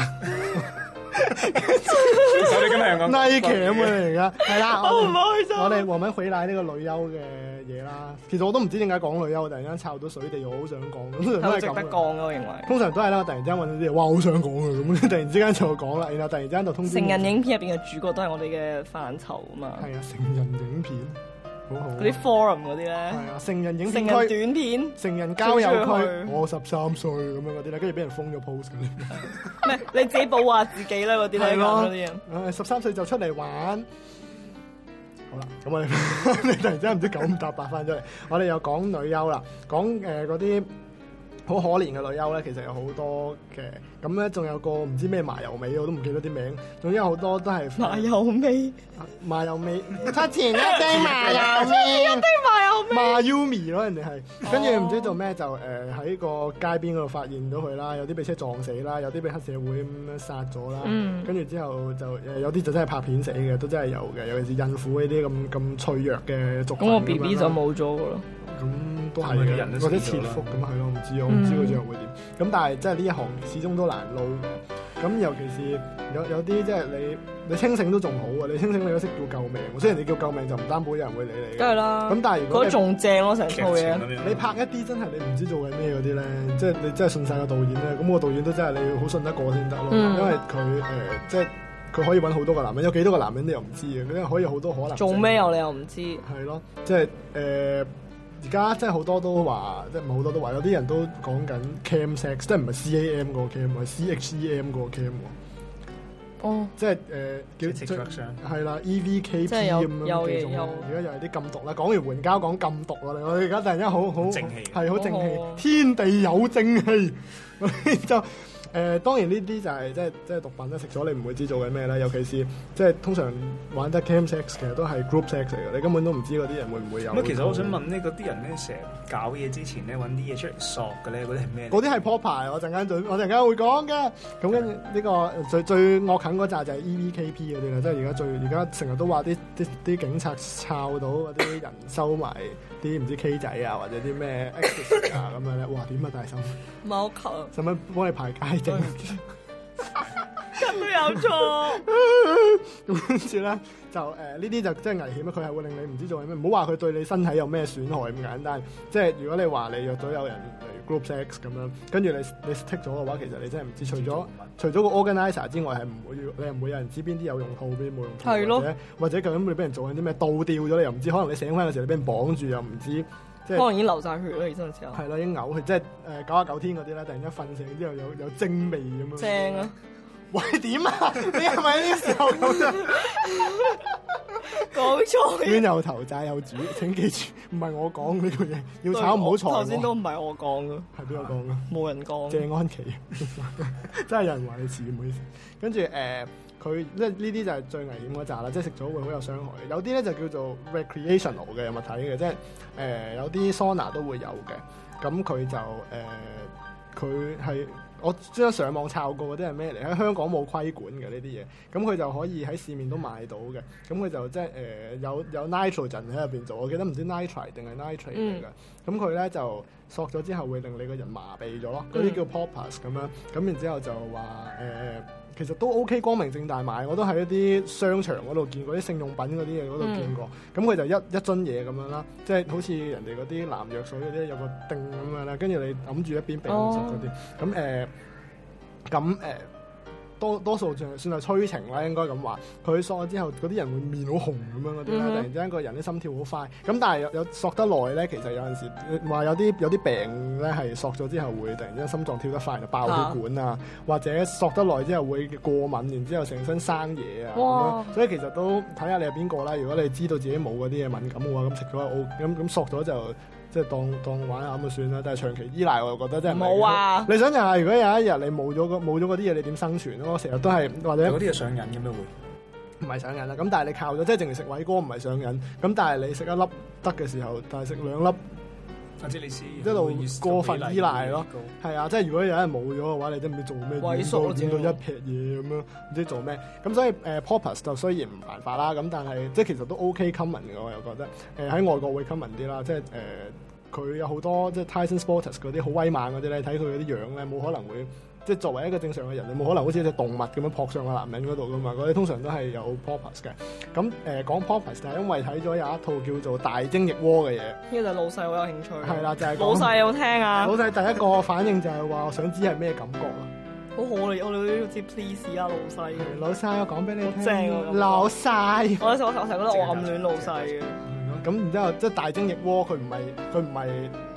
我哋今日講 Nike 咁嘅嚟噶，係啦，我唔開心。我哋黃敏回來呢個女優嘅嘢啦，其實我都唔知點解講女優，突然間抄到水地，我好想講，通常都係咁。值得講咯，我認為。通常都係啦，突然間揾到啲嘢，哇，好想講啊，咁突然之間就講啦，然後突然之間就通知。成人影片入邊嘅主角都係我哋嘅範疇啊嘛。係啊，成人影片。嗰啲 forum 嗰啲咧，係啊，成人影片、成人短片、成人交友區，我十三歲咁樣嗰啲咧，跟住俾人封咗 post 嗰啲。咩？你自己保護下自己啦，嗰啲咧，嗰啲人。誒，十三歲就出嚟玩。好啦，咁我哋你突然之間唔知九唔搭八翻出嚟，我哋又講女優啦，講誒嗰啲好可憐嘅女優咧，其實有好多嘅，咁咧仲有個唔知咩麻油尾，我都唔記得啲名。總之有好多都係麻油味， 麻油味，出前一丁麻油味， 一丁麻油味， 麻 Yumi 咯，人哋係。跟住唔知做咩就誒喺個街邊嗰度發現到佢啦，有啲俾車撞死啦，有啲俾黑社會咁樣殺咗啦。 嗯。 跟住之後就誒有啲就真係拍片死嘅，都真係有嘅，尤其是孕婦呢啲咁咁脆弱嘅族群。 咁我 B B 就冇咗噶啦。 咁都係嘅，或者切腹咁係咯，我唔知我唔知佢最後會點。咁、嗯、但係即係呢一行始終都難撈嘅。咁尤其是有有啲即係你你清醒都仲好啊，你清醒你都識叫救命。雖然你叫救命就唔擔保有人會理你。 梗係啦。 咁但係如果嗰仲正咯，成套嘢。 你拍一啲真係你唔知做緊咩嗰啲咧，即係你真係信晒個導演咧，咁個導演都真係你好信得過先得咯。嗯、因為佢誒、呃、即係佢可以揾好多個男人，有幾多個男人你又唔知嘅，佢可以好多可能。做咩又你又唔知？ 係咯，即係誒。呃而家即係好多都話，即係唔係好多都話，有啲人都講緊 cam sex，即係唔係 C A M 個 cam，係 C H E M 個 cam 喎。哦，即係誒叫係啦 E V K P 咁樣幾種。而家又係啲禁毒啦，講完援交講禁毒啦，我哋而家突然間好好係好正氣，天地有正氣，就。誒、呃、當然呢啲就係、是、即係即係毒品咧，食咗你唔會知做緊咩啦。尤其是即係通常玩得 cam sex 其實都係 group sex 嚟嘅，你根本都唔知嗰啲人會唔會有。 咁其實我想問呢嗰啲人咧成日搞嘢之前咧揾啲嘢出嚟索嘅咧，嗰啲係咩？ 嗰啲係 pop 牌，我陣間準我陣間會講嘅。咁跟住呢個最最惡啃嗰扎就係 E V K P 嗰啲啦，即係而家最而家成日都話啲啲啲警察抄到嗰啲人收埋啲唔知 K 仔啊或者啲咩 X 啊咁樣咧，哇點啊大心！ 唔係好求， 使唔使幫你排街證？ 咁都有錯。 咁跟住咧就誒呢啲就真係危險啊！佢係會令你唔知做緊咩，唔好話佢對你身體有咩損害咁簡單。即係如果你話你約咗有人嚟 group sex 咁樣，跟住你你 tick 咗嘅話，其實你真係唔知。除咗除咗個 organizer 之外，係唔會你係唔會有人知邊啲有用途邊啲冇用途， 係咯， 或者或者究竟你俾人做緊啲咩倒吊咗，你又唔知。可能你醒翻嘅時候，你俾人綁住又唔知。即係可能已經流晒血啦，起身嘅時候。 係啦，已經嘔血，即係誒九啊九天嗰啲咧，突然間瞓醒之後有有精味咁樣。正啊！喂，點啊？你係咪呢個時候咁啊？ 講錯。冤有頭債有主，請記住，唔係我講呢句嘢，要炒唔好財。 頭先都唔係我講嘅， 係邊個講嘅？ 冇人講。 謝安琪，真係有人話你似，唔好意思。跟住誒。佢即係呢啲就係最危險嗰扎啦，即係食咗會好有傷害。有啲咧就叫做 recreational 嘅物體嘅，即係誒、呃、有啲桑拿都會有嘅。咁佢就誒佢係我即係上網抄過嗰啲係咩嚟？喺香港冇規管嘅呢啲嘢，咁佢就可以喺市面都買到嘅。咁佢就即係誒有有 nitrogen 喺入邊做，我記得唔知 nitrite 定係 nitrate 嚟嘅。咁佢咧就索咗之後會令你個人麻痹咗咯，嗰啲叫 poppers 咁樣。咁然之後就話誒。呃其實都 OK， 光明正大買，我都喺一啲商場嗰度見過，啲性用品嗰啲嘢嗰度見過。咁佢、嗯、就一一樽嘢咁樣啦，即係好似人哋嗰啲藍藥水嗰啲有個錠咁樣啦，跟住你揞住一邊鼻咁實嗰啲。咁誒，咁誒。多多數算算係催情啦，應該咁話。佢索咗之後，嗰啲人會面好紅咁樣嗰啲啦，突然之間個人啲心跳好快。咁但係有有索得耐咧，其實有陣時話有啲有啲病咧係索咗之後會突然之間心臟跳得快就爆血管啊，或者索得耐之後會過敏，然之後成身生嘢啊咁樣。所以其實都睇下你係邊個啦。如果你知道自己冇嗰啲嘢敏感嘅話，咁食咗咁咁索咗就。即係當當玩下咁就算啦，但係長期依賴我又覺得真係冇啊！你想象下，如果有一日你冇咗冇咗嗰啲嘢，你點生存咯？我成日都係或者嗰啲係上癮嘅咩會？ 唔係上癮啦，咁但係你靠咗，即係淨係食偉哥唔係上癮，咁但係你食一粒得嘅時候，但係食兩粒， 或者你試一路過分依賴咯。係啊，即係如果有人冇咗嘅話，你都唔知做咩， 萎縮見到一撇嘢咁樣，唔知做咩。咁所以誒、呃、poppers 就雖然唔犯法啦，咁但係即係其實都 OK common 嘅，我又覺得誒喺、呃、外國會 common 啲啦，即係誒。呃佢有好多即係 Tyson Sporters 嗰啲好威猛嗰啲咧，睇佢嗰啲樣咧，冇可能會即係作為一個正常嘅人，你冇可能好似一隻動物咁樣撲上個男人嗰度噶嘛。嗰啲通常都係有 poppers 嘅。咁誒、呃、講 poppers 就係因為睇咗有一套叫做《大精液窩》嘅嘢。呢個就老細好有興趣。係啦，就係、是、 老細有聽啊。 老細第一個反應就係話：我想知係咩感覺啊！ 好好啊！我哋都要接 please 啊，老細。 老細，我講俾你聽。 正啊！ 老細。 我我成日覺得我暗戀老細嘅。 咁然之後，即係大精液窩，佢唔係佢唔係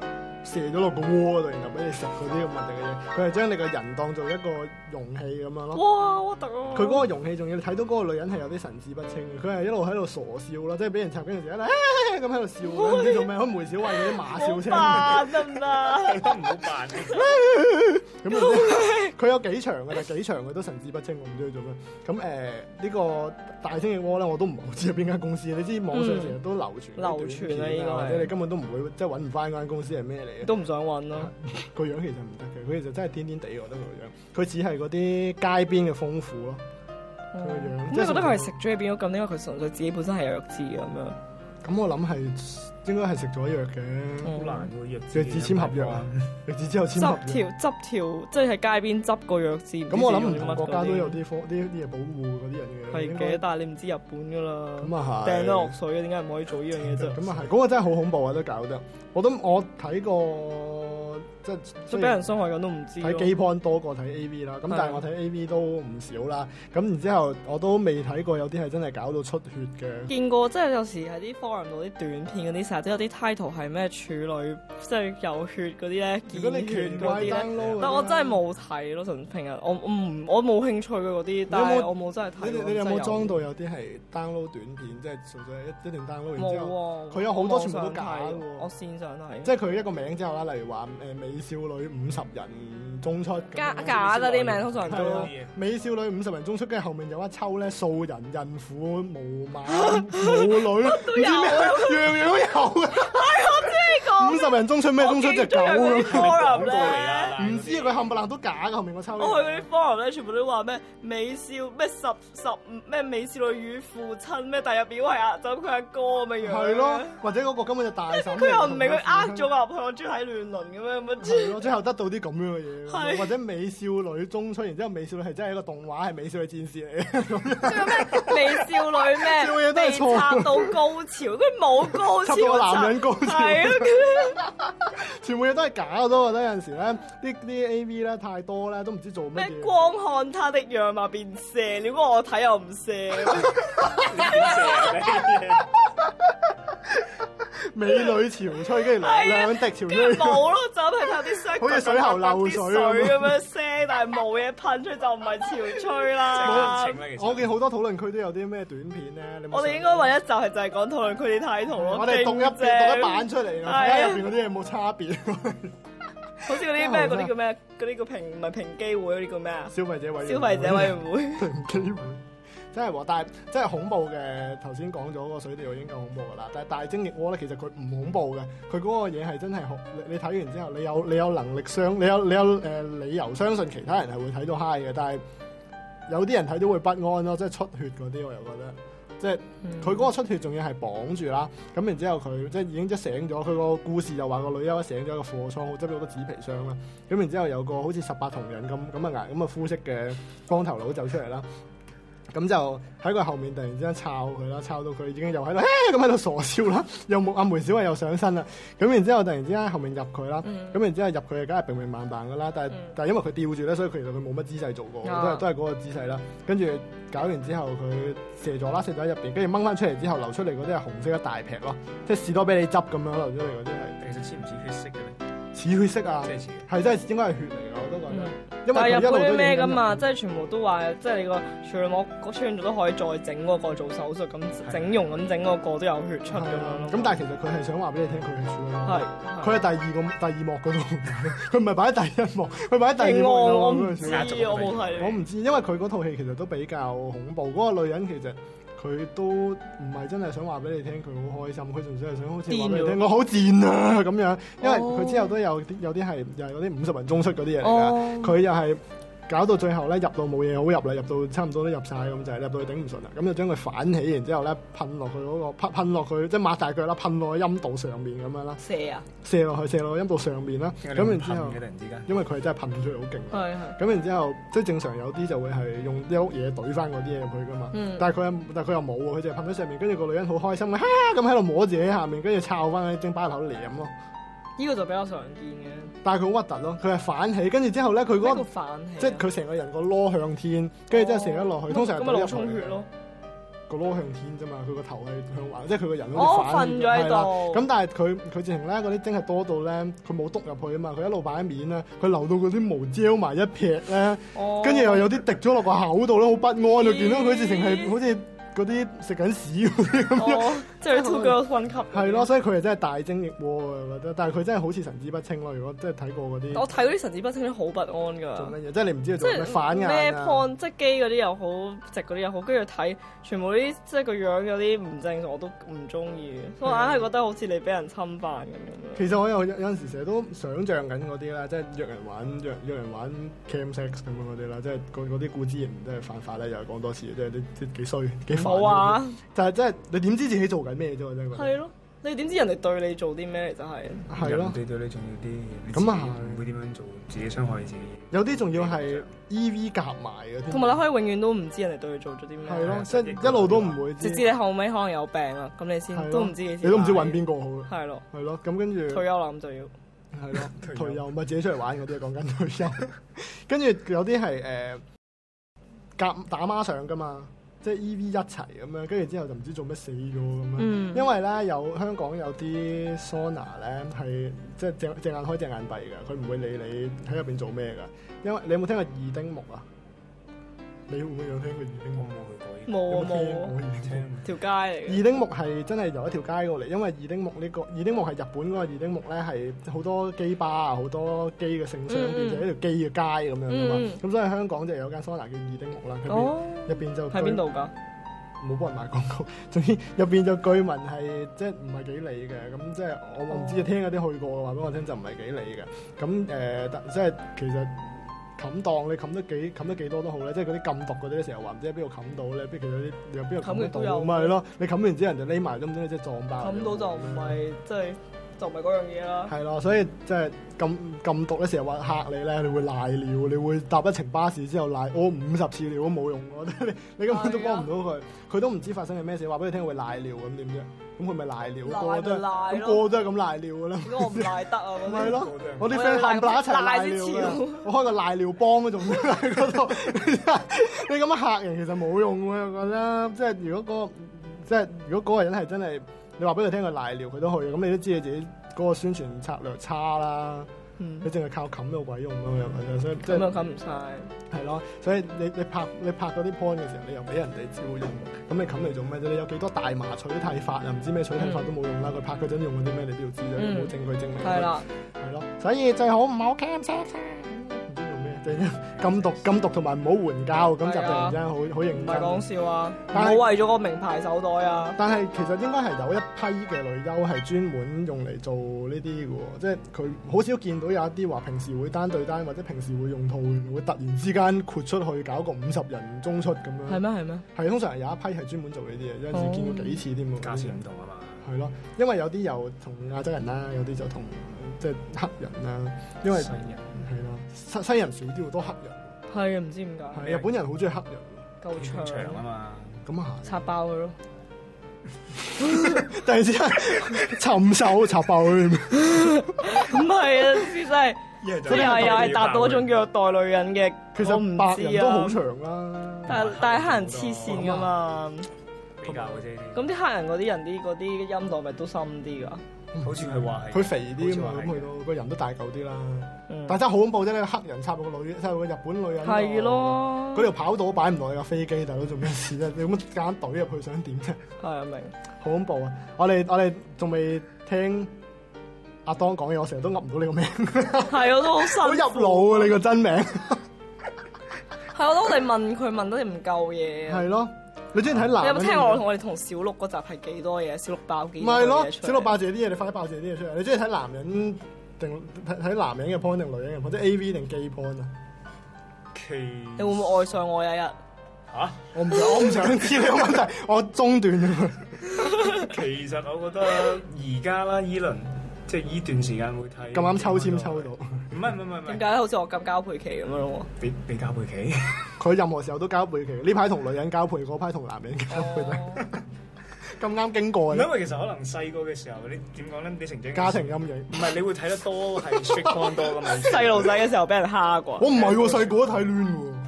射咗落個窩度，然後俾你食嗰啲咁核突嘅嘢。佢係將你個人當做一個容器咁樣咯。 哇！核突啊！ 佢嗰個容器仲要你睇到嗰個女人係有啲神志不清嘅，佢係一路喺度傻笑咯，即係俾人插嗰陣時咧咁喺度笑，唔知做咩，好似梅小惠嗰啲馬笑聲。 扮得唔得？ 唔好扮。 咁佢有幾長嘅，但係幾長佢都神志不清，我唔知佢做咩。咁誒呢個大精液鍋咧，我都唔係好知係邊間公司。你知網上成日都流傳流傳啊，應該或者你根本都唔會即係揾唔翻嗰間公司係咩嚟嘅。 都唔想揾咯。 個樣其實唔得嘅，佢其實真係癲癲地，我覺得佢個樣。佢只係嗰啲街邊嘅豐富咯。佢個樣。 咁你覺得佢係食咗嘢變咗咁？因為佢純粹自己本身係有弱智咁樣。 咁我諗係應該係食咗藥嘅， 好難喎藥。 藥紙簽合約啊，藥紙之後簽合約。 執條執條，即係喺街邊執個藥紙。 咁我諗唔同國家都有啲科啲啲嘢保護嗰啲人嘅。 係嘅，但係你唔知日本㗎啦。 咁啊係。 掟得落水嘅，點解唔可以做呢樣嘢啫？ 咁啊係，嗰個真係好恐怖啊！都搞得，我都我睇過，即係即係俾人傷害緊都唔知。 睇基 porn 多過睇 A V 啦，咁但係我睇 A V 都唔少啦。咁然之後我都未睇過有啲係真係搞到出血嘅。見過，即係有時喺啲 forum 度啲短片嗰啲成日都有啲 title 係咩處女，即係有血嗰啲咧，見血嗰啲咧。但我真係冇睇咯，純平日我我唔我冇興趣嘅嗰啲，但係我冇真係睇。 你你有冇裝到有啲係 download 短片，即係純粹一一段 download 然之後佢有好多全部都假嘅喎。 我線上睇。 即係佢一個名之後啦，例如話誒美少女五十人中出。假假㗎啲名通常都。 美少女五十人中出，跟住後面有一抽咧素人、孕婦、無碼、母女，唔知咩樣樣都有嘅。 係我知你講。 五十人中出咩？中出隻狗咁。 forum 咧， 唔知佢冚唪唥都假嘅，後面個抽。 我去嗰啲 forum 咧，全部都話咩美少咩十十咩美少女與父親咩，但入邊係啊，就佢阿哥咁嘅樣。係咯， 或者嗰個根本就大嬸。 佢又唔明佢呃咗我入去，我中意睇亂倫咁樣乜？ 係咯，最後得到啲咁樣嘅嘢。或者美少女中出，然之後美少女係真係一個動畫，係美少女戰士嚟嘅。咩美少女咩？被插到高潮，佢冇高潮。插到男人高潮。係啊，全部嘢都係假嘅都，我覺得有陣時咧，啲啲 A V 咧太多咧，都唔知做咩。咩光看他的樣貌變射，如果我睇又唔射。 美女潮吹，跟住兩滴潮吹。 冇咯，就係睇啲水， 好似水喉漏水咁樣聲，但係冇嘢噴出就唔係潮吹啦。 我見好多討論區都有啲咩短片咧。 我哋應該揾一集係就係講討論區啲睇圖咯。 我哋讀一讀一版出嚟，睇下入邊嗰啲有冇差別。 好似嗰啲咩嗰啲叫咩？嗰啲叫平唔係平機會嗰啲叫咩啊？ 消費者委消費者委員會。 平機會。真係喎，但係真係恐怖嘅。頭先講咗嗰個水地已經夠恐怖㗎啦。但係大精液鍋咧，其實佢唔恐怖嘅。佢嗰個嘢係真係好。你你睇完之後，你有你有能力相，你有你有誒、呃、理由相信其他人係會睇到 high 嘅。但係有啲人睇到會不安咯，即係出血嗰啲，我又覺得。即係佢嗰個出血仲要係綁住啦。咁然之後佢即係已經即醒咗。佢個故事就話個女優醒咗個貨倉，執咗好多紙皮箱啦。咁然之後有個好似十八銅人咁咁嘅顏咁嘅膚色嘅光頭佬走出嚟啦。咁就喺佢後面突然之間抄佢啦，抄到佢已經又喺度咁喺度傻笑啦，又冇阿梅小惠又上身啦，咁然之後突然之間後面入佢啦，咁、嗯、然之後入佢梗係平平慢慢噶啦，但係、嗯、但係因為佢吊住咧，所以其實佢冇乜姿勢做過，嗯、都係都係嗰個姿勢啦。跟住搞完之後佢射咗啦，射咗喺入邊，跟住掹翻出嚟之後流出嚟嗰啲係紅色一大劈咯，即係士多啤梨汁咁樣流出嚟嗰啲係。其實似唔似血色嘅咧？似血色啊，係真係應該係血嚟㗎，我都覺得。嗯因為但係入嗰啲咩㗎嘛，即係全部都話，即係你個處女膜嗰穿咗都可以再整嗰個做手術，咁整容咁整嗰個都有血出㗎嘛。 咁但係其實佢係想話俾你聽，佢係處女膜。係，佢係第二個第二幕嗰度，佢唔係擺喺第一幕，佢擺喺第二幕。 我唔知，我冇睇。 我唔知，因為佢嗰套戲其實都比較恐怖。嗰個女人其實佢都唔係真係想話俾你聽，佢好開心，佢純粹係想好似話俾你聽，我好賤啊咁樣。因為佢之後都有啲有啲係又係嗰啲五十人中出嗰啲嘢嚟㗎，佢又係搞到最後咧入到冇嘢好入啦，入到差唔多都入晒咁就係入到去頂唔順啦，咁就將佢反起，然之後咧噴落去嗰個噴噴落去，即係擘大腳啦，噴落去陰道上面咁樣啦。 射啊！射落去，射落去陰道上面啦。咁然之後，因為佢係真係噴出嚟好勁。係係。咁然之後，即係正常有啲就會係用一屋嘢懟翻嗰啲嘢入去噶嘛。嗯、但係佢但係佢又冇喎，佢就係噴喺上面，跟住個女人好開心，哈咁喺度摸自己下面，跟住摷翻喺蒸巴頭舐咯。呢個就比較常見嘅， 但係佢好核突咯，佢係反起，跟住之後咧，佢嗰個反起， 即係佢成個人個籮向天，跟住之後射咗落去，通常咁咪腦充血咯。 個籮向天啫嘛，佢個頭係向橫，即係佢個人好似反瞓咗喺度。 咁但係佢佢直情咧嗰啲精係多到咧，佢冇篤入去啊嘛，佢一路擺喺面咧，佢流到嗰啲毛焦埋一撇咧，跟住又有啲滴咗落個口度咧，好不安啊！見到佢直情係好似嗰啲食緊屎嗰啲咁樣， 即係 Two Girls One Cup。 係咯，所以佢係真係大精翼窩啊！我覺得，但係佢真係好似神志不清咯。如果真係睇過嗰啲， 我睇嗰啲神志不清咧，好不安㗎。 做乜嘢？即係你唔知佢做咩反眼咩 point，即係機嗰啲又好，直嗰啲又好，跟住睇全部啲即係個樣有啲唔正常，我都唔中意。所以我硬係覺得好似你俾人侵犯咁樣。 其實我有有陣時成日都想像緊嗰啲啦，即係約人玩約約人玩 cam sex 咁樣嗰啲啦，即係嗰啲固之然都係犯法咧，又係講多次，即係啲幾衰幾煩。 冇啊！ 但係真係你點知自己做緊咩啫？我真係覺得。 係咯，你點知人哋對你做啲咩嚟？就係係咯， 人哋對你重要啲。 咁啊係。 唔會點樣做，自己傷害自己。 有啲仲要係 E V 夾埋嗰啲。 同埋你可以永遠都唔知人哋對你做咗啲咩。 係咯，即係一路都唔會知。 直至你後尾可能有病啊，咁你先都唔知幾時。 你都唔知揾邊個好。 係咯。 係咯，咁跟住。 退休啦，咁就要。 係咯，退休咪自己出嚟玩嗰啲，講緊退休。跟住有啲係誒夾打孖上㗎嘛。即係 E V 一齊咁樣，跟住之後就唔知做咩死咗咁樣。嗯、因為咧有香港有啲 sauna 咧係即係隻隻眼開隻眼閉㗎，佢唔會理你喺入邊做咩㗎。因為你有冇聽過二丁目啊？你會唔會有聽過二丁目？ 冇啊冇啊！ 條街嚟嘅。 二丁目係真係由一條街過嚟，因為二丁目呢、呢個二丁目係日本嗰個二丁目咧係好多基吧啊，好多基嘅性商店，就係、嗯、一條基嘅街咁樣㗎嘛。咁、嗯、所以香港就有間 sauna 叫二丁目啦。 哦， 入邊就喺邊度㗎？ 冇幫人賣廣告，總之入邊就據聞係即係唔係幾理嘅，咁即係我我唔知，聽嗰啲去過嘅話俾我聽就唔係幾理嘅。咁誒、呃，即係其實。冚檔你冚得幾冚得幾多都好咧，即係嗰啲禁毒嗰啲成日話唔知喺邊度冚到咧，邊其實啲又邊度冚得到咁咪係咯？你冚完之後人就匿埋咁，你即係撞爆。 冚到就唔係即係就唔係嗰樣嘢啦。 係咯，所以即係禁禁毒咧，成日話嚇你咧，你會賴尿，你會搭一程巴士之後賴屙五十次尿都冇用，我覺得你你根本都幫唔到佢，佢都唔知發生係咩事，話俾你聽會賴尿咁點啫？咁佢咪賴尿，個個都係咁個個都係咁賴尿㗎啦。 如果我唔賴得啊，咁咪咯，我啲 friend 冚唪唥一齊賴尿嘅，我開個賴尿幫嗰種喺嗰度。你咁樣嚇人其實冇用喎，我覺得。即係如果嗰個即係如果嗰個人係真係，你話俾佢聽佢賴尿，佢都去。咁你都知你自己嗰個宣傳策略差啦。嗯、你淨係靠冚有鬼用咯，又或者所以即係冚唔晒。 係咯，所以你你拍你拍嗰啲 point 嘅時候，你又俾人哋照用，咁你冚嚟做咩啫？你有幾多大麻取締法啊？唔知咩取締法都冇用啦。佢、嗯、拍嗰陣用嗰啲咩，你都要知啦。冇、嗯、證據證明。係啦，係咯，所以最好唔好 cam sex。禁毒禁毒同埋唔好援交，咁就突然間好好認真。唔係講笑啊！唔好為咗個名牌手袋啊！但係其實應該係有一批嘅女優係專門用嚟做呢啲嘅喎，即係佢好少見到有一啲話平時會單對單或者平時會用套，會突然之間豁出去搞個五十人中出咁樣。係咩係咩？係通常係有一批係專門做呢啲嘅，有陣時見過幾次添喎。價錢唔同啊嘛。係咯，因為有啲又同亞洲人啦，有啲就同即係黑人啦，因為西人係咯，西西人少啲好多黑人。係啊，唔知點解。係日本人好中意黑人，夠長啊嘛。咁啊，插爆佢咯！突然之間尋手插爆佢，唔係啊，真係，即係又係達到嗰種虐待女人嘅。其實白人都好長啦，但係但係黑人黐線噶嘛，比較嘅啫。咁啲黑人嗰啲人啲嗰啲陰道咪都深啲㗎？好似係話係佢肥啲嘛，咁去到個人都大嚿啲啦。嗯、但真係好恐怖啫！你個黑人插入個女，插入個日本女人。係咯。嗰條跑道擺唔落你架飛機，大佬做咩事啫？你咁夾硬懟入去想點啫？係啊，明。好恐怖啊！我哋我哋仲未聽阿當講嘢，我成日都噏唔到你個名。係，我都好辛苦。好入腦啊！你個真名。係，我都我哋問佢問得你唔夠嘢。係咯。你中意睇男？你有冇聽我同我哋同小鹿嗰集係幾多嘢？小鹿爆幾多嘢出嚟？唔係咯，小鹿爆自己啲嘢，你快啲爆自己啲嘢出嚟。你中意睇男人定睇睇男人嘅 point 定女人嘅 point？或者 A V 定 gay point 啊？其你會唔會愛上我有一日？嚇！我唔想，我唔想知呢個問題，我中斷咗佢。其實我覺得而家啦，依輪即係依段時間會睇。咁啱抽籤抽到。唔係唔係唔係，點解好似我咁交配期咁樣咯？俾俾交配期，佢任何時候都交配期。呢排同女人交配，嗰排同男人交配咧。咁啱經過。因為其實可能細個嘅時候，你點講咧？你成長家庭陰影。唔係你會睇得多係 strict porn 多㗎嘛？細路仔嘅時候俾人蝦過。我唔係喎，細個都睇亂喎。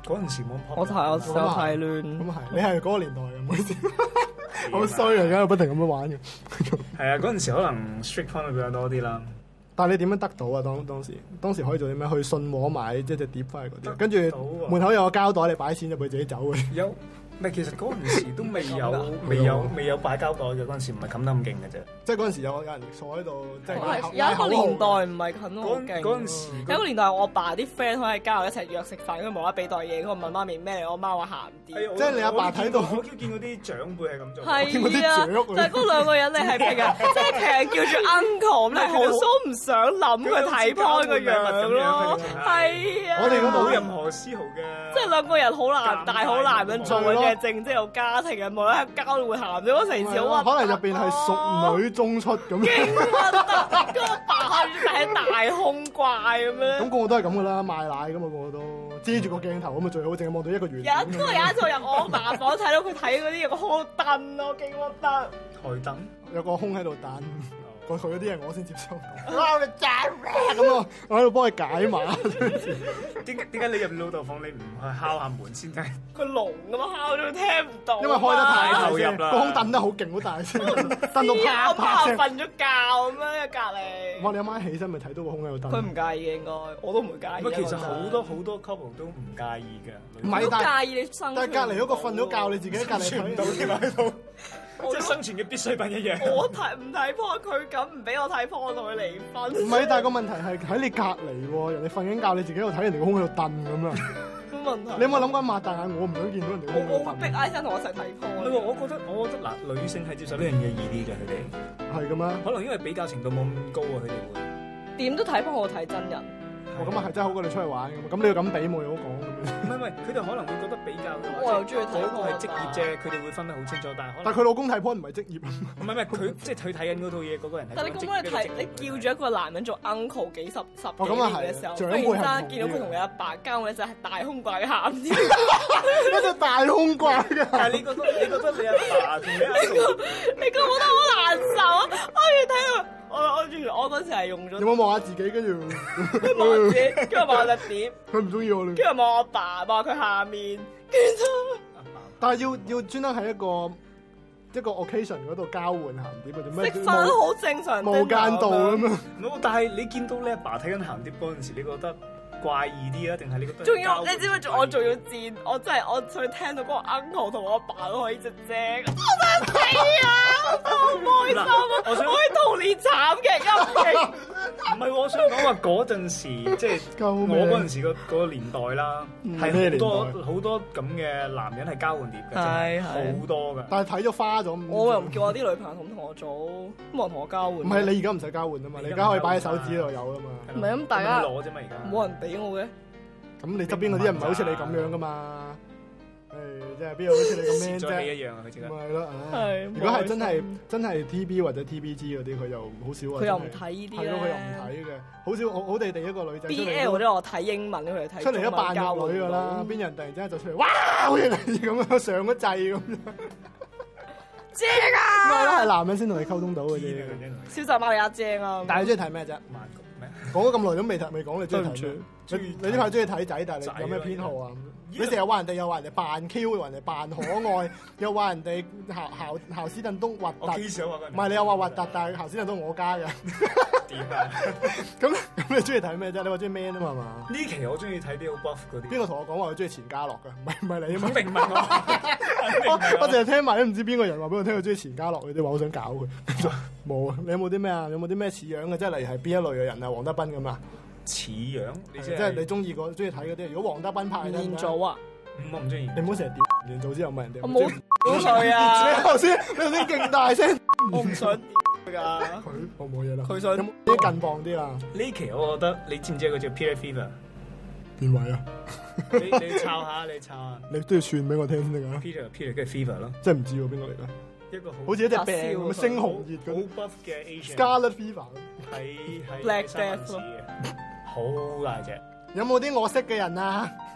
嗰陣時冇咁 popular。 我睇我有睇亂。 咁係，你係嗰個年代嘅，唔好意思。好衰啊！而家不停咁樣玩嘅。 係啊，嗰陣時可能 strict 方面比較多啲啦。 但係你點樣得到啊？當當時當時可以做啲咩？去信和買一隻碟翻嚟嗰啲，跟住門口有個膠袋，你擺錢入去自己走嘅。 有。唔係，其實嗰陣時都未有未有未有擺膠袋嘅，嗰陣時唔係冚得咁勁嘅啫。 即係嗰陣時有有人坐喺度，即係有一個年代唔係冚得咁勁。 嗰陣時有一個年代，我爸啲 friend 可以喺街度一齊約食飯，跟住無啦啦俾袋嘢，佢問媽咪咩嚟，我媽話鹹啲。 即係你阿爸睇到， 我見過啲長輩係咁做。 係啊，就係嗰兩個人，你係平日即係平日叫住 uncle，你好都唔想諗佢睇開個樣咯。係啊， 我哋冇任何絲毫嘅， 即係兩個人好難大好難咁做嘅。正即係有家庭嘅，無啦啦交到會鹹咗，成時好可能入邊係淑女中出咁。 勁核突，嗰個白係大胸怪咁樣。 咁個個都係咁噶啦，賣奶噶嘛，個個都遮住個鏡頭咁啊，最好淨係望到一個圓。有一個有一次入我爸房睇到佢睇嗰啲有個空凳咯，勁核突。 台凳有個空喺度等。佢嗰啲嘢我先接收到，哇！你賺咩咁啊？我喺度幫佢解碼。 點解點解你入老豆房你唔去敲下門先啫？ 佢聾咁啊，敲咗聽唔到。 因為開得太投入啦， 個空蹬得好勁，好大聲，蹬到啪啪聲。 我媽瞓咗覺咁樣喺隔離。 哇！你阿媽起身咪睇到個空喺度蹬。 佢唔介意嘅應該，我都唔介意。 其實好多好多 couple 都唔介意嘅。 唔係，但係介意你生。 但係隔離嗰個瞓咗覺，你自己喺隔離睇唔到添喺度。即係生存嘅必需品一樣。 我睇唔睇波，佢咁唔俾我睇波，我同佢離婚。 唔係，但係個問題係喺你隔離喎，人哋瞓緊覺，你自己喺度睇人哋個空喺度蹬咁啊！ 冇問題。 你有冇諗過擘大眼？我唔想見到人哋個空喺度蹬。 我逼 I 生同我一齊睇波。 唔係，我覺得我覺得嗱，女性係接受呢樣嘢易啲嘅，佢哋係嘅咩？ 可能因為比較程度冇咁高啊，佢哋會點都睇波好睇真人。 哦，咁啊係真係好過你出去玩嘅嘛，咁你要咁比冇嘢好講咁樣。 唔係唔係，佢哋可能會覺得比較。 我又中意睇波。 嗰個係職業啫，佢哋會分得好清楚，但係可能。 但係佢老公睇波唔係職業。唔係唔係，佢即係佢睇緊嗰套嘢，嗰個人睇。 但係你咁樣睇，你叫住一個男人做 uncle 幾十十幾年嘅時候， 忽然間見到佢同你阿爸交嘅就係大胸怪嘅鹹啲。 一隻大胸怪嘅。 但係你覺得你覺得你阿爸同你阿叔， 你覺得好難受啊！我越睇到。我我住我嗰時係用咗。 有冇望下自己跟住？ 望自己，跟住望隻碟。 佢唔中意我啦。 跟住望我爸，望佢下面，跟住。 但係要要專登喺一個一個 occasion 嗰度交換鹹碟嗰啲咩？ 食飯都好正常。 無間道咁啊！ 但係你見到你阿爸睇緊鹹碟嗰陣時，你覺得怪異啲啊？定係你覺得？ 仲要你知唔知？我仲要賤，我真係我最聽到嗰個 uncle 同我阿爸都可以隻正，我真係啊！好開心啊！我可以童年慘嘅陰影。 唔係，我想講話嗰陣時，即係我嗰陣時個嗰個年代啦，係好多好多咁嘅男人係交換碟嘅，係好多㗎。 但係睇咗花咗。 我又唔叫我啲女朋友咁同我做，冇人同我交換。 唔係你而家唔使交換啊嘛，你而家可以擺喺手指度有啦嘛。 唔係咁大家攞啫嘛，而家冇人俾我嘅。 咁你側邊嗰啲人唔係好似你咁樣㗎嘛？誒，即係邊個好似你咁 man 啫？ 一樣啊，佢咪係咯，唉！如果係真係真係 T B 或者 T B G 嗰啲，佢又好少啊。 佢又唔睇呢啲係咯，佢又唔睇嘅，好少好好地地一個女仔。 B L 嗰啲我睇英文，佢哋睇出嚟都扮女㗎啦，邊人突然之間就出嚟，哇！好似你咁樣上咗掣咁樣。 正啊！ 咩咧？係男人先同你溝通到嘅啫。 消集瑪利亞正啊！ 但係你中意睇咩啫？講咗咁耐都未睇未講，你中意睇咩？你你呢排中意睇仔，但係你有咩偏好啊？你成日話人哋又話人哋扮 Q， 話人哋扮可愛，又話人哋姣姣姣斯頓東核突。唔係你又話核突，但係姣斯頓東我家嘅。 點啊？咁咁你中意睇咩啫？你話中意 man 啊嘛嘛？ 呢期我中意睇啲好 buff 嗰啲。邊個同我講話佢中意錢嘉樂㗎？唔係唔係你啊嘛？ 明問我。 我我淨係聽埋都唔知邊個人話俾我聽佢中意錢嘉樂嗰啲話，好想搞佢。冇啊！你有冇啲咩啊？有冇啲咩似樣嘅？即係例如係邊一類嘅人啊？黃德斌咁啊？似樣？你即係你中意個中意睇嗰啲？如果黃德斌拍嘅， 連組啊？ 我唔中意。 你唔好成日屌連組之後問人哋。 我冇屌佢啊！ 你頭先你頭先勁大聲。 我唔想屌㗎。佢我冇嘢啦。 佢想有冇啲近磅啲啦？ 呢期我覺得你知唔知有個叫 Peter Fever？ 邊位啊？ 你你抄下，你抄下。 你都要串俾我聽先得㗎。 Peter Peter 跟住 Fever 咯。 真係唔知喎，邊個嚟㗎？ 一個好似一隻病咁，猩紅熱好 buff 嘅 Asian Scarlet Fever 喺喺 Black 三藩市嘅，好大隻。 有冇啲我識嘅人啊？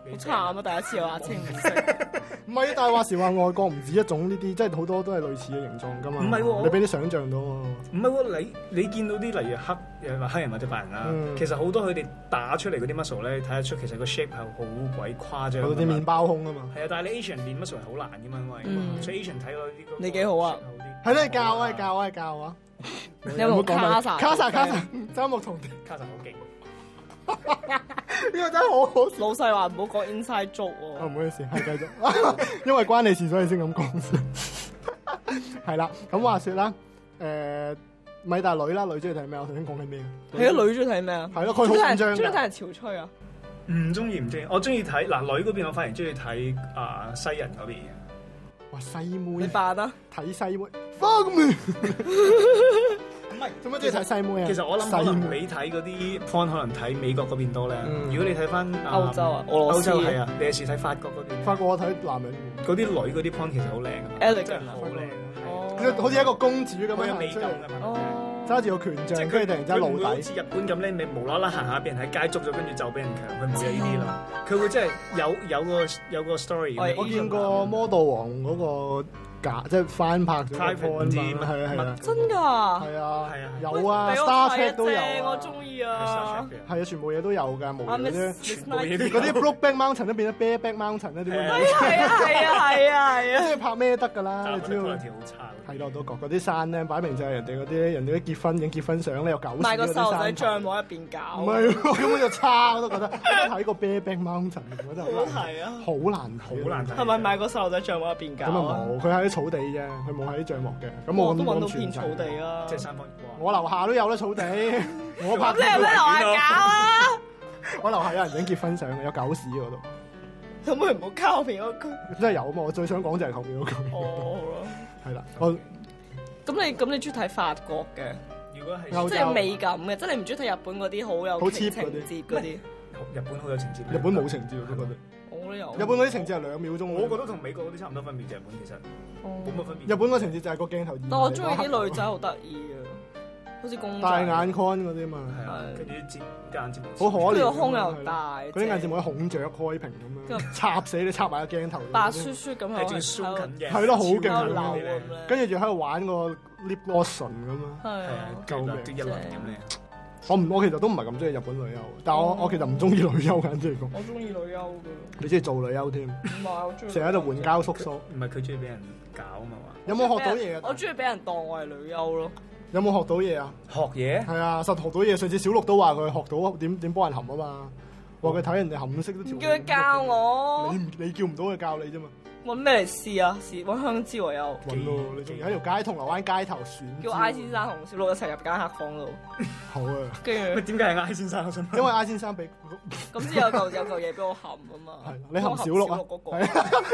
好慘啊！第一次我阿清唔識。 唔係，但係話時話外國唔止一種呢啲，即係好多都係類似嘅形狀㗎嘛。 唔係喎， 你俾啲想像到喎。 唔係喎，你你見到啲例如黑又話黑人或者白人啦，嗯、其實好多佢哋打出嚟嗰啲 muscle 咧，睇得出其實個 shape 係好鬼誇張。 嗰啲麵包胸啊嘛。 係啊，但係你 Asian 練 muscle 係好難㗎嘛，因為、嗯、所以 Asian 睇落呢個。 你幾好啊？ 係咧，教啊教啊教啊！ 你有冇卡薩？ 卡薩卡薩，周木同卡薩好勁。 呢個真係好好笑。 老細話唔好講 inside joke 喎。 啊，唔好意思，係繼續，因為關你事，所以先咁講先。係啦，咁話説啦，誒米大女啦，女中意睇咩？我頭先講緊咩？ 係啊，女中意睇咩啊？ 係咯，佢好緊張。 中意睇人潮吹啊？ 唔中意唔中意，我中意睇嗱女嗰邊，我反而中意睇啊西人嗰邊嘅。 哇，西妹！ 你扮啊？ 睇西妹，fuck me！唔係，做乜中意睇西妹啊？ 其實我諗可能你睇嗰啲 porn 可能睇美國嗰邊多咧。如果你睇翻歐洲啊，俄羅斯係啊，你有時睇法國嗰邊。 法國我睇男人嗰啲女嗰啲 porn 其實好靚啊 elegant 好靚。 好似一個公主咁樣， 好有美感㗎嘛。 揸住個權杖，跟住突然之間露底。 好似日本咁咧，你無啦啦行下，俾人喺街捉咗，跟住就俾人強，佢唔會有呢啲咯。佢會真係有有個有個 story。 我見過 model 王嗰個假，即係翻拍咗 porn 係啊係啊， 真㗎？係啊係啊，有啊 Star Trek 都有， 我中意啊。 係啊，全部嘢都有㗎，無聊啫。 嗰啲 Brokeback Mountain 都變咗 Bareback Mountain 啦，點樣？ 係啊係啊係啊係啊！ 即係拍咩得㗎啦？你知道？ 好差。 係咯，都覺嗰啲山咧，擺明就係人哋嗰啲人哋啲結婚影結婚相咧，有狗屎嗰啲山。 買個細路仔帳幕入邊搞。 唔係，根本就差，我都覺得。睇個 Bareback Mountain，我真係好難睇啊！好難好難睇。 係咪買個細路仔帳幕入邊搞？ 咁啊冇，佢喺啲草地啫，佢冇喺啲帳幕嘅。咁我都揾到片草地啊！ 即係三方。 我樓下都有啦草地，我拍。 咁你有咩樓下搞啊？ 我樓下有人影結婚相嘅，有狗屎嗰度。 可唔可以唔好交後邊嗰句？ 真係有啊嘛！我最想講就係後邊嗰句。 哦， 係啦，我。 咁你咁你中意睇法國嘅？ 如果係即係美感嘅，即係你唔中意睇日本嗰啲好有情節嗰啲。 日本好有情節。 日本冇情節，我都覺得。 我都有。 日本嗰啲情節係兩秒鐘。 我覺得同美國嗰啲差唔多分別，日本其實冇乜分別。 日本個情節就係個鏡頭。 但我中意啲女仔好得意啊，好似公仔。 大眼 con 嗰啲嘛。 係啊，跟住啲節眼睫毛。好可憐。 個胸又大。 嗰啲眼睫毛喺孔雀開屏咁樣，插死你，插埋個鏡頭。 白雪雪咁樣。 係仲收緊嘅。 係咯，好勁啊！ 跟住仲喺度玩個 lip lotion 咁啊。 係啊， 救命！啲一輪咁咧。 我唔，我其實都唔係咁中意日本女優，但係我我其實唔中意女優緊，即係講。 我中意女優嘅。 你中意做女優添？ 唔係，我中意。 成日喺度援交叔叔。 唔係佢中意俾人搞啊嘛？ 有冇學到嘢啊？ 我中意俾人當我係女優咯。 有冇學到嘢啊？ 學嘢？ 係啊，實學到嘢。上次小六都話佢學到點點幫人含啊嘛，話佢睇人哋含色都調。 叫佢教我。 你你叫唔到佢教你啫嘛？ 揾咩嚟試啊？試揾香蕉啊又。 揾咯，你仲要喺條街銅鑼灣街頭選。 叫 I 先生同小六一齊入間黑房度。 好啊。 跟住。 點解係 I 先生？我想。 因為 I 先生俾。 咁之後有嚿有嚿嘢俾我含啊嘛。 係，你含小六啊？ 嗰個。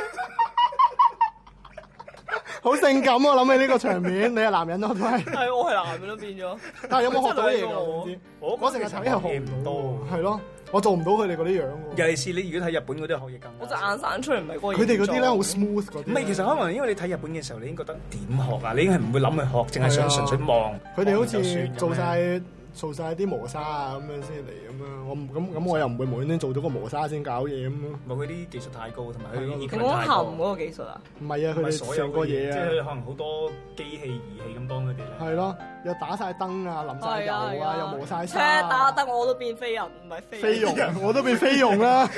好性感啊！諗起呢個場面，你係男人咯，都係。 係，我係男人都變咗。 但係有冇學到嘢㗎？我我成日睇係學唔到，係咯，我做唔到佢哋嗰啲樣喎。 尤其是你如果睇日本嗰啲學嘢更。 我隻眼散出嚟唔係嗰個。 佢哋嗰啲咧好 smooth 嗰啲。 唔係，其實可能因為你睇日本嘅時候，你已經覺得點學啊？你已經係唔會諗去學，淨係想純粹望。 佢哋好似做晒。做晒啲磨砂啊咁樣先嚟咁樣，我唔咁咁我又唔會無端端做到個磨砂先搞嘢咁咯。 唔係佢啲技術太高，同埋佢啲 equipment 太高。你講含嗰個技術啊？ 唔係啊，佢哋成個嘢啊， 即係可能好多機器儀器咁幫佢哋咧。 係咯，又打晒燈啊，淋晒油啊，又磨晒砂。 車打燈我都變飛人，唔係飛。 飛傭，我都變飛傭啦。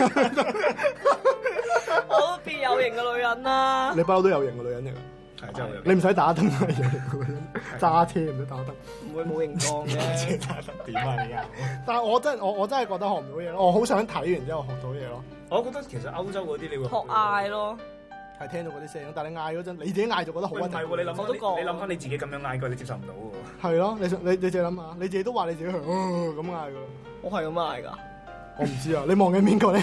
我都變有型嘅女人啦。 你不嬲都有型嘅女人嚟㗎。 係真係， 你唔使打燈啊！揸車唔使打燈， 唔會冇形狀嘅。 點啊你啊！ 但係我真係我我真係覺得學唔到嘢咯，我好想睇完之後學到嘢咯。 我覺得其實歐洲嗰啲你會學嗌咯， 係聽到嗰啲聲，但係你嗌嗰陣，你自己嗌就覺得好核突。 唔係喎，你諗翻你諗翻你自己咁樣嗌過，你接受唔到喎。 係咯，你你你自己諗下，你自己都話你自己係咁嗌㗎。 我係咁嗌㗎。我唔知啊，你望緊邊個咧？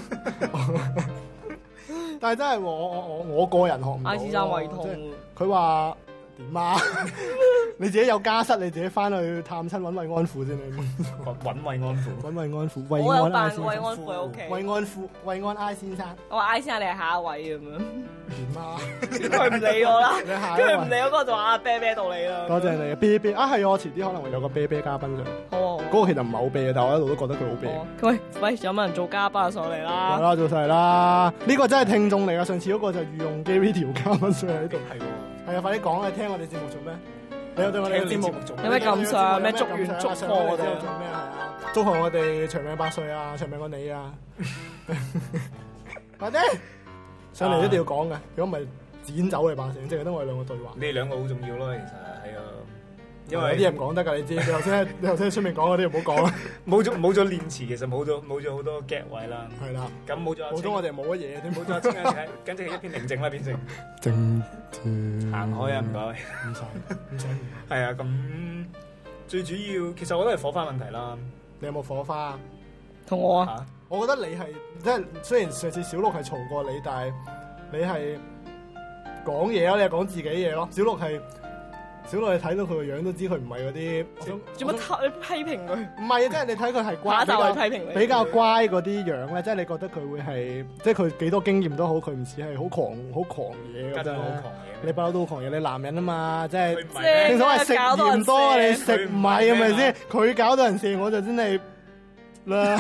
但係真係我我我我個人學唔到。 I 先生胃痛。 佢話點啊？ 你自己有家室，你自己翻去探親揾慰安婦先你。 揾慰安婦， 揾慰安婦，慰我有安 I 扮慰先生。 安婦喺屋企。 慰安婦，慰安 I 先生。 我話 I 先生你係下一位咁樣。 點啊？ 佢唔理我啦， 你下一位佢唔理我嗰個就話啊啤啤到你啦。 多謝你啊，啤啤啊係我遲啲可能會有個啤啤嘉賓上。 好啊。 嗰個其實唔係好啤嘅，但係我一路都覺得佢好啤。 喂喂，有冇人做嘉賓上嚟啦？ 係啦，做晒啦。呢個真係聽眾嚟噶，上次嗰個就御用 Gary 條嘉賓上嚟喺度。 係喎。 係啊，快啲講啊！聽我哋節目做咩？你有對我哋嘅節目有咩感想？咩祝願祝賀我哋？ 做咩啊？祝賀我哋長命百歲啊！長命過你啊！快啲上嚟一定要講嘅，如果唔係剪走你把聲，淨係得我哋兩個對話。 你哋兩個好重要咯，其實係啊。 因為有啲嘢唔講得㗎，你知。你頭先你頭先喺出面講嗰啲唔好講啦。 冇咗冇咗練詞，其實冇咗冇咗好多 get 位啦。 係啦。咁冇咗。 冇咗我哋冇乜嘢， 冇咗清緊，簡直係一片寧靜啦，變成。 靜靜。行開啊！唔該。 唔使唔使。 係啊，咁最主要其實我覺得係火花問題啦。 你有冇火花？ 同我啊？ 我覺得你係即係雖然上次小六係嘈過你，但係你係講嘢咯，你係講自己嘢咯。小六係。小六你睇到佢個樣都知佢唔係嗰啲， 做乜批評佢？ 唔係啊，即係你睇佢係乖， 下集去批評你， 比較乖嗰啲樣咧，即係你覺得佢會係，即係佢幾多經驗都好，佢唔似係好狂好狂嘢咁啫。你不嬲都好狂嘢，你男人啊嘛，即係正所謂食鹽多，你食米係咪先？佢搞到人食，我就真係啦。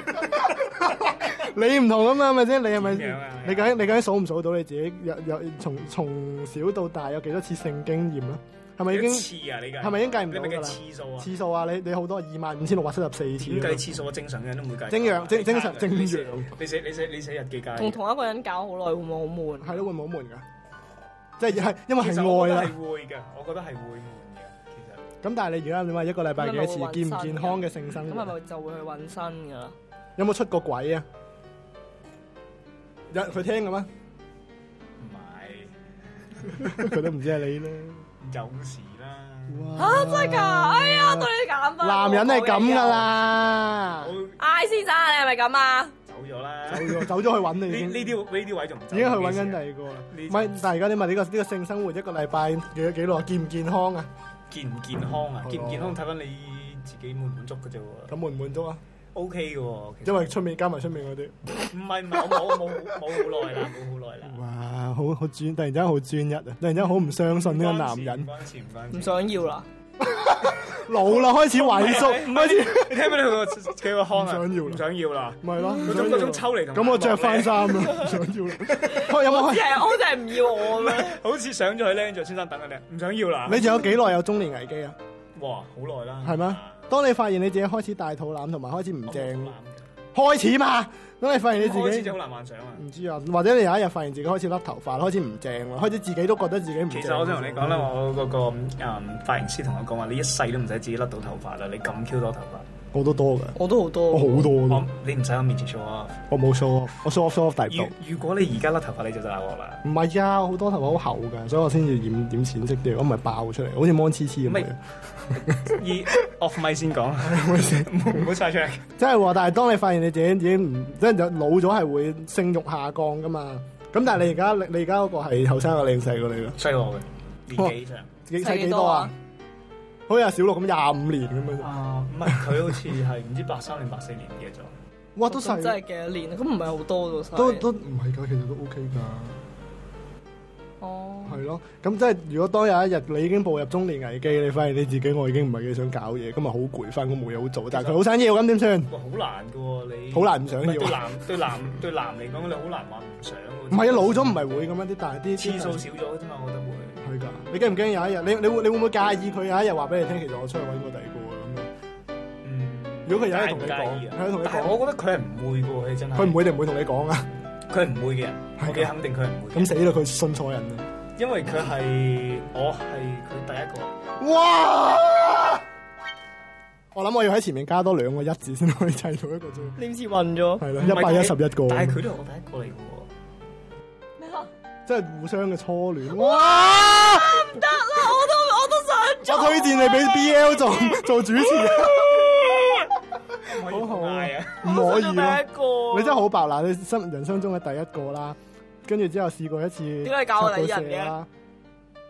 你唔同啊嘛，係咪先？你係咪？你究竟你究竟數唔數到你自己有有從從小到大有幾多次性經驗咧？係咪已經？ 次啊，你係咪已經計唔到㗎啦？ 你咪計次數啊？次數啊！你你好多二萬五千六百七十四次。 點計次數啊？正常嘅人都唔會計。 正常正正常正常。 你寫你寫你寫你寫日記計。 同同一個人搞好耐會唔會好悶？ 係咯，會唔會好悶㗎？即係係因為係愛啦。 係會嘅，我覺得係會悶嘅。其實。 咁但係你而家點啊？一個禮拜幾多次？健唔健康嘅性生活？ 咁係咪就會去揾新㗎啦？ 有冇出過軌啊？有佢聽嘅咩？ 唔係， 佢都唔知係你咧。 有時啦。 嚇真係㗎！哎呀，對你減分。 男人係咁㗎啦。 I 先生，你係咪咁啊？ 走咗啦。 走咗，走咗去揾你。 呢呢啲呢啲位仲唔走？ 已經去揾緊第二個啦。唔係，但係而家你問呢個呢個性生活一個禮拜幾多幾耐？健唔健康啊？ 健唔健康啊？健唔健康睇翻你自己滿唔滿足嘅啫喎。 咁滿唔滿足啊？ O K 嘅喎， 因為出面加埋出面嗰啲， 唔係唔係，我冇冇冇好耐啦，冇好耐啦。 哇，好好專，突然之間好專一啊！突然之間好唔相信呢個男人， 唔關事唔關事， 唔想要啦， 老啦，開始萎縮，開始。 你聽唔聽到佢個佢個腔啊？ 唔想要， 唔想要啦， 咪咯， 嗰種嗰種抽離同。 咁我着翻衫啦，唔想要啦。有冇？ 係我就係唔要我咁樣， 好似上咗去咧，就先生等緊你，唔想要啦。 你仲有幾耐有中年危機啊？ 哇，好耐啦。 係咩？當你發現你自己開始大肚腩同埋開始唔正。開始嘛，當你發現你自己開始就好難幻想啊！ 唔知啊，或者你有一日發現自己開始甩頭髮，開始唔正啦，開始自己都覺得自己唔正。 其實我想同你講啦，我嗰個誒髮型師同我講話，你一世都唔使自己甩到頭髮啦，你咁 Q 多頭髮。 我都多㗎， 我都好多， 我好多咯。 你唔使喺面前 show off， 我冇 show off，我 show off show off 大度。 如果你而家甩頭髮，你就大鑊啦。 唔係啊，好多頭髮好厚㗎，所以我先至染染淺色啲，我唔係爆出嚟，好似芒黐黐咁樣。 以 off 咪先講，唔好晒出嚟。 即係話，但係當你發現你自己已經唔即係老咗，係會性慾下降㗎嘛。咁但係你而家你而家嗰個係後生個靚細過你㗎？ 細我嘅年紀上， 幾細幾多啊？好似阿小六咁廿五年咁樣。 啊，唔係佢好似係唔知八三年八四年嘅咗。 哇，都細。 真係幾多年？咁唔係好多都細。 都都唔係㗎，其實都 OK 㗎。 哦。 係咯，咁即係如果當有一日你已經步入中年危機，你發現你自己我已經唔係幾想搞嘢，咁啊好攰，翻工冇嘢好做，但係佢好想要，咁點算？ 哇，好難㗎喎你。 好難唔想要。 對男對男對男嚟講，你好難話唔想。 唔係啊，老咗唔係會咁樣啲，但係啲次數少咗啫嘛，我覺得會。 係㗎，你驚唔驚有一日你你會你會唔會介意佢有一日話俾你聽，其實我出去揾過第二個啊咁樣？ 嗯。 如果佢有一日同你講，係同你講， 但係我覺得佢係唔會㗎喎，佢真係。 佢唔會定唔會同你講啊？ 佢係唔會嘅人，我幾肯定佢係唔會。 咁死啦！佢信錯人啦。 因為佢係我係佢第一個。 哇！我諗我要喺前面加多兩個一字先可以砌到一個啫。 你唔似暈咗？ 係啦，一百一十一個。 但係佢都係我第一個嚟嘅喎。 咩啊？ 即係互相嘅初戀。 哇！唔得啦，我都我都想做。 我推薦你俾 B L 做做主持。 好好啊！ 唔可以咯。 第一個。 你真係好白嗱！你生人生中嘅第一個啦。跟住之後試過一次， 點解教我第一人嘅？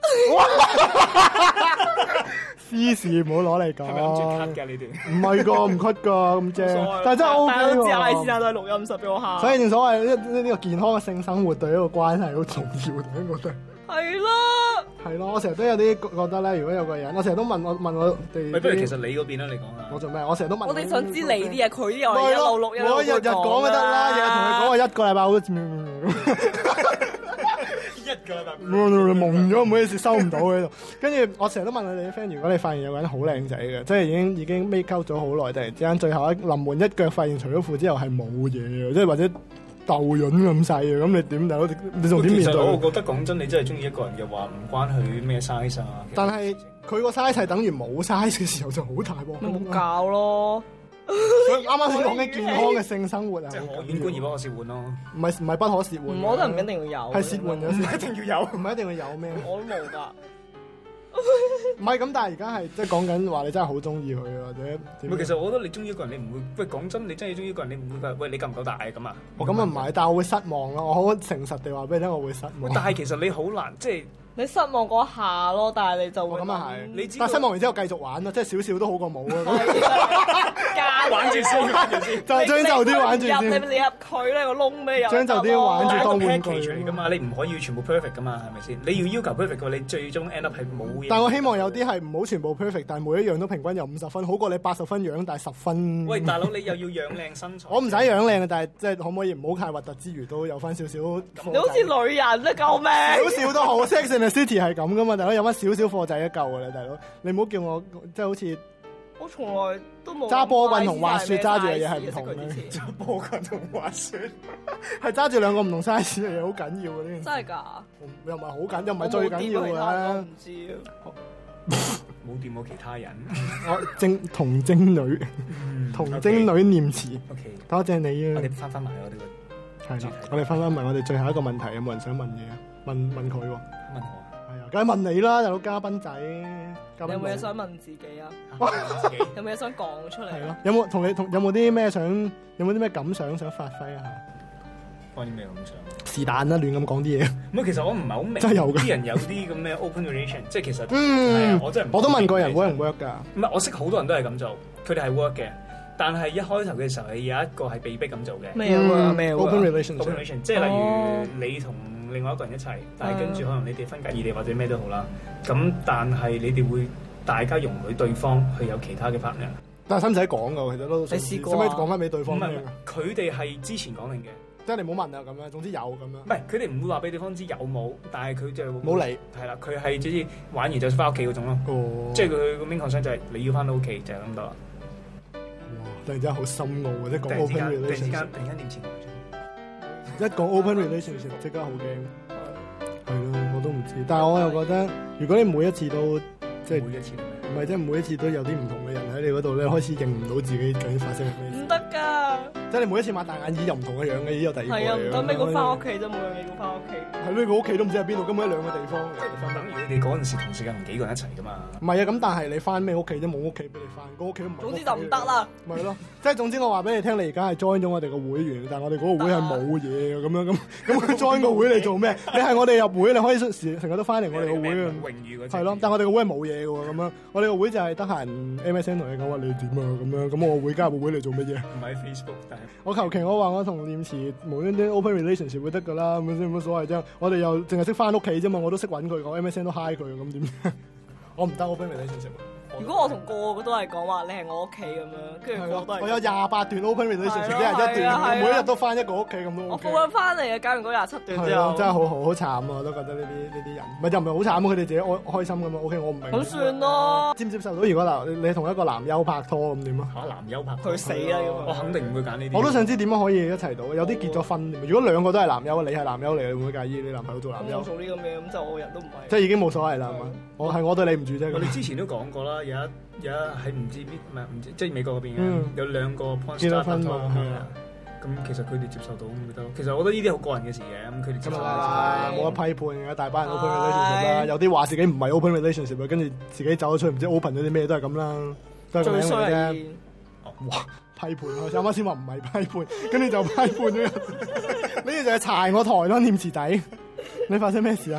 私事唔好攞嚟講。 係咪諗住 cut 㗎？你哋唔係個唔 cut 㗎咁正，但係真係 O K 喎。 大家都知艾先生都係錄音室俾我喊。 所以正所謂呢呢呢個健康嘅性生活對一個關係好重要，我覺得。 係啦。 係咯，我成日都有啲覺得咧，如果有個人，我成日都問我問我哋。 不如其實你嗰邊啦，你講下。 我做咩？我成日都問。 我哋想知你啲嘢，佢啲我一路錄一路講。 我日日講就得啦，日日同佢講我一個禮拜好似。 一個禮拜。 蒙咗，唔好意思，收唔到喺度。跟住我成日都問你啲 friend，如果你發現有個人好靚仔嘅，即係已經已經 make up 咗好耐，突然之間最後一臨門一腳發現除咗褲之後係冇嘢嘅，即係或者。豆潤咁細嘅，咁你點大佬？你仲點面對？ 其實我覺得講真，你真係中意一個人嘅話，唔關佢咩 size 啊。 但係佢個 size 係等於冇 size 嘅時候就好大鑊。 咪冇教咯。 所以啱啱先講緊健康嘅性生活啊， 即係可遠觀而不可褻玩咯。 唔係唔係不可褻玩。 我覺得唔一定要有。 係褻玩有時一定要有， 唔係一定要有咩？ 我都冇㗎。 唔係咁，但係而家係即係講緊話你真係好中意佢或者點？ 其實我覺得你中意一個人，你唔會喂講真，你真係中意一個人，你唔會話喂你夠唔夠大咁啊？ 我咁啊唔係，但係我會失望咯。我好誠實地話俾你聽，我會失望。 但係其實你好難即係。 你失望嗰下咯，但係你就會咁啊係， 你知但係失望完之後繼續玩咯，即係少少都好過冇啊！ 加玩住先，玩住先， 就將就啲玩住先。 你你入佢呢個窿咩？ 將就啲玩住當玩具嚟㗎嘛，你唔可以全部 perfect 㗎嘛，係咪先？你要要求 perfect 嘅話，你最終 end up 係冇嘢。 但係我希望有啲係唔好全部 perfect，但係每一樣都平均有五十分，好過你八十分樣但係十分。 喂，大佬你又要養靚身材？ 我唔使養靚嘅，但係即係可唔可以唔好太核突之餘都有翻少少。 你好似女人啊，救命！ 少少都好 ，Sex and the City 係咁。咁啊，大佬有翻少少貨仔一嚿㗎啦，大佬你唔好叫我即係好似我從來都冇揸波棍同滑雪揸住嘅嘢係唔同嘅。 揸波棍同滑雪係揸住兩個唔同 size 嘅嘢，好緊要嘅呢件事。 真係㗎？ 又唔係好緊，又唔係最緊要嘅。 唔知啊， 冇掂過其他人。 我精童貞女，童貞女念詞。 OK， 多謝你啊！ 我哋翻返埋我哋個係啦，我哋翻返埋我哋最後一個問題，有冇人想問嘢啊？問問佢喎。 問我。 梗係問你啦，大佬嘉賓仔。 有冇嘢想問自己啊？有冇嘢想講出嚟？ 係咯，有冇同你同有冇啲咩想？有冇啲咩感想想發揮一下？ 關於咩感想？ 是但啦，亂咁講啲嘢。 唔係，其實我唔係好明。 真係有㗎。 啲人有啲咁嘅 open relation，即係其實嗯， 我真係我都問過人 work 唔 work 㗎。 唔係，我識好多人都係咁做，佢哋係 work 嘅，但係一開頭嘅時候係有一個係被逼咁做嘅。 咩啊？咩 open relation？open relation，即係例如你同另外一個人一齊，但係跟住可能你哋分隔異地或者咩都好啦。咁但係你哋會大家容許對方去有其他嘅 partner。 但係使唔使講㗎？其實都你試過使唔使講翻俾對方聽？ 唔係，佢哋係之前講定嘅。 即係你唔好問啊咁樣，總之有咁樣。 唔係，佢哋唔會話俾對方知有冇，但係佢就冇理。 係啦，佢係總之玩完就翻屋企嗰種咯。哦。即係佢個 main concern 就係你要翻到屋企就係咁多啦。 哇！突然之間好深奧啊！即係講 open relationship。突然之間， 突然間點前一講 open relationship 即刻好驚。係咯，我都唔知。但係我又覺得，如果你每一次都即係每一次唔係即係每一次都有啲唔同嘅人喺你嗰度咧，開始認唔到自己究竟發生咩事。 唔得㗎！ 即係你每一次擘大眼耳又唔同嘅樣嘅，已有第二個。 係啊，唔得咩？佢翻屋企啫，冇樣嘢要翻屋企。 係咯，佢屋企都唔知喺邊度，根本喺兩個地方。 等於你哋嗰陣時同時間同幾個人一齊㗎嘛？ 唔係啊，咁但係你翻咩屋企啫？冇屋企俾你翻，個屋企都唔係。 總之就唔得啦。 咪係咯，即係總之我話俾你聽，你而家係 join 咗我哋個會員，但係我哋嗰個會係冇嘢嘅咁樣咁。咁 join 個會嚟做咩？你係我哋入會，你可以時成日都翻嚟我哋個會嘅。 榮譽嗰係咯，但係我哋個會係冇嘢嘅喎，咁樣我哋個會就係得閒 M S N 同你講話你點啊咁樣，咁我會加入個會嚟做乜嘢？ 唔係 Facebook，但係我求其我話我同念慈無端端 open relationship 會得㗎啦，咁樣先冇所謂啫。我哋又淨係識翻屋企啫嘛，我都識揾佢，我 M S N 都 hi 佢，咁點？我唔得 open relationship。 如果我同個個都係講話你係我屋企咁樣，跟住個個都係。 我有廿八段 open relationship，一日一段，每一日都翻一個屋企咁都 OK。 我放緊翻嚟嘅，搞完嗰廿七段之後。 真係好好好慘啊！我都覺得呢啲呢啲人，唔係又唔係好慘，佢哋自己開開心咁嘛 OK，我唔明。 咁算咯。接唔接受到？如果嗱，你同一個男優拍拖咁點啊？ 嚇，男優拍拖， 佢死啦！ 我肯定唔會揀呢啲。 我都想知點樣可以一齊到，有啲結咗婚。如果兩個都係男優，你係男優嚟，你會唔會介意你男朋友做男優？ 我做呢個咩咁就我人都唔係。 即係已經冇所謂啦，係嘛？我係我對你唔住啫。 我哋之前都講過啦，有一有一喺唔知邊唔係唔知即係美國嗰邊嘅有兩個 porn star 拍拖係啊。咁其實佢哋接受到咁咪得咯。其實我覺得呢啲好個人嘅事嘅，咁佢哋接受到冇得批判嘅，大班人 open relationship 啦。有啲話自己唔係 open relationship，跟住自己走咗出去，唔知 open 咗啲咩都係咁啦，都係咁樣嘅啫。哇！批判我啱啱先話唔係批判，跟住就批判咗人。呢個就係柴我台咯，念慈仔。你發生咩事啊？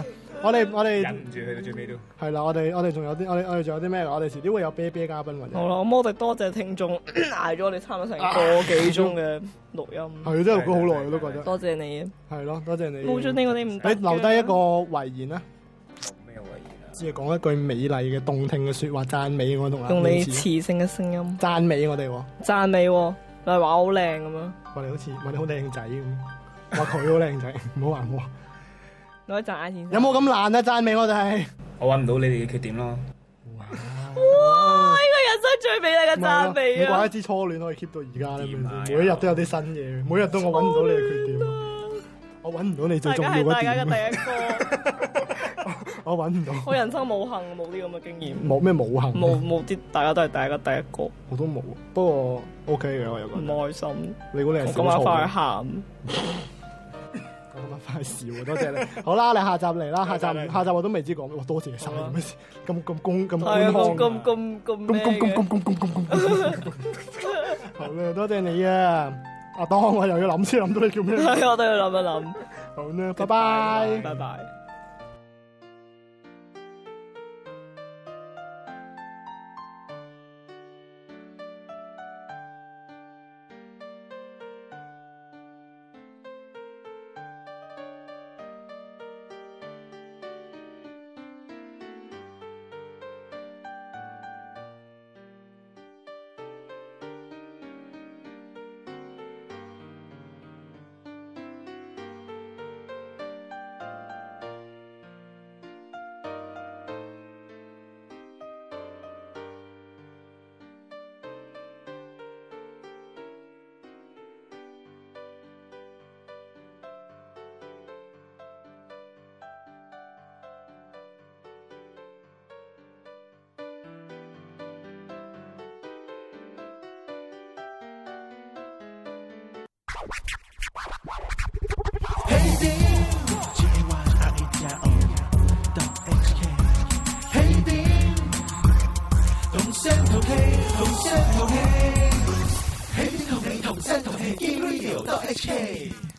我哋我哋忍唔住去到最尾都係啦，我哋我哋仲有啲我哋我哋仲有啲咩？我哋遲啲會有啤啤嘉賓或者。 好啦，咁我哋多謝聽眾捱咗我哋差唔多成個幾鐘嘅錄音。 係真係錄咗好耐，我都覺得。 多謝你。 係咯，多謝你。 冇咗呢個你唔得。 你留低一個遺言啦。 咩遺言啊？ 只係講一句美麗嘅動聽嘅説話，讚美我同阿。 用你磁性嘅聲音。 讚美我哋喎。 讚美喎，你話我好靚咁樣。 我哋好似我哋好靚仔咁，話佢好靚仔，唔好話我。 攞一讚眼先。 有冇咁難啊？讚美我哋。 我揾唔到你哋嘅缺點咯。 哇！呢個人生最美麗嘅讚美啊！ 你怪一支初戀可以 keep 到而家咧，每一日都有啲新嘢，每日都我揾唔到你嘅缺點，我揾唔到你最重要嗰點。 大家係大家嘅第一個。 我揾唔到。 我人生冇幸冇啲咁嘅經驗。 冇咩冇幸？ 冇冇啲，大家都係大家第一個。 我都冇，不過 OK 嘅，我又覺得。 唔開心。 你估你係小錯？ 今晚翻去喊。 我今晚翻去笑，多謝你。好啦，你下集嚟啦，下集下集我都未知講咩，多謝晒咁事，咁咁公咁官腔。 咁咁咁咁咁咁咁咁咁咁咁咁。好啦，多謝你啊！阿當我又要諗先諗到你叫咩？ 係，我都要諗一諗。 好啦，拜拜， 拜拜。 Hey there, J Y R E J O dot H K。Hey there，同聲同氣，同聲同氣。Hey there，同你同聲同氣，E Radio dot H K。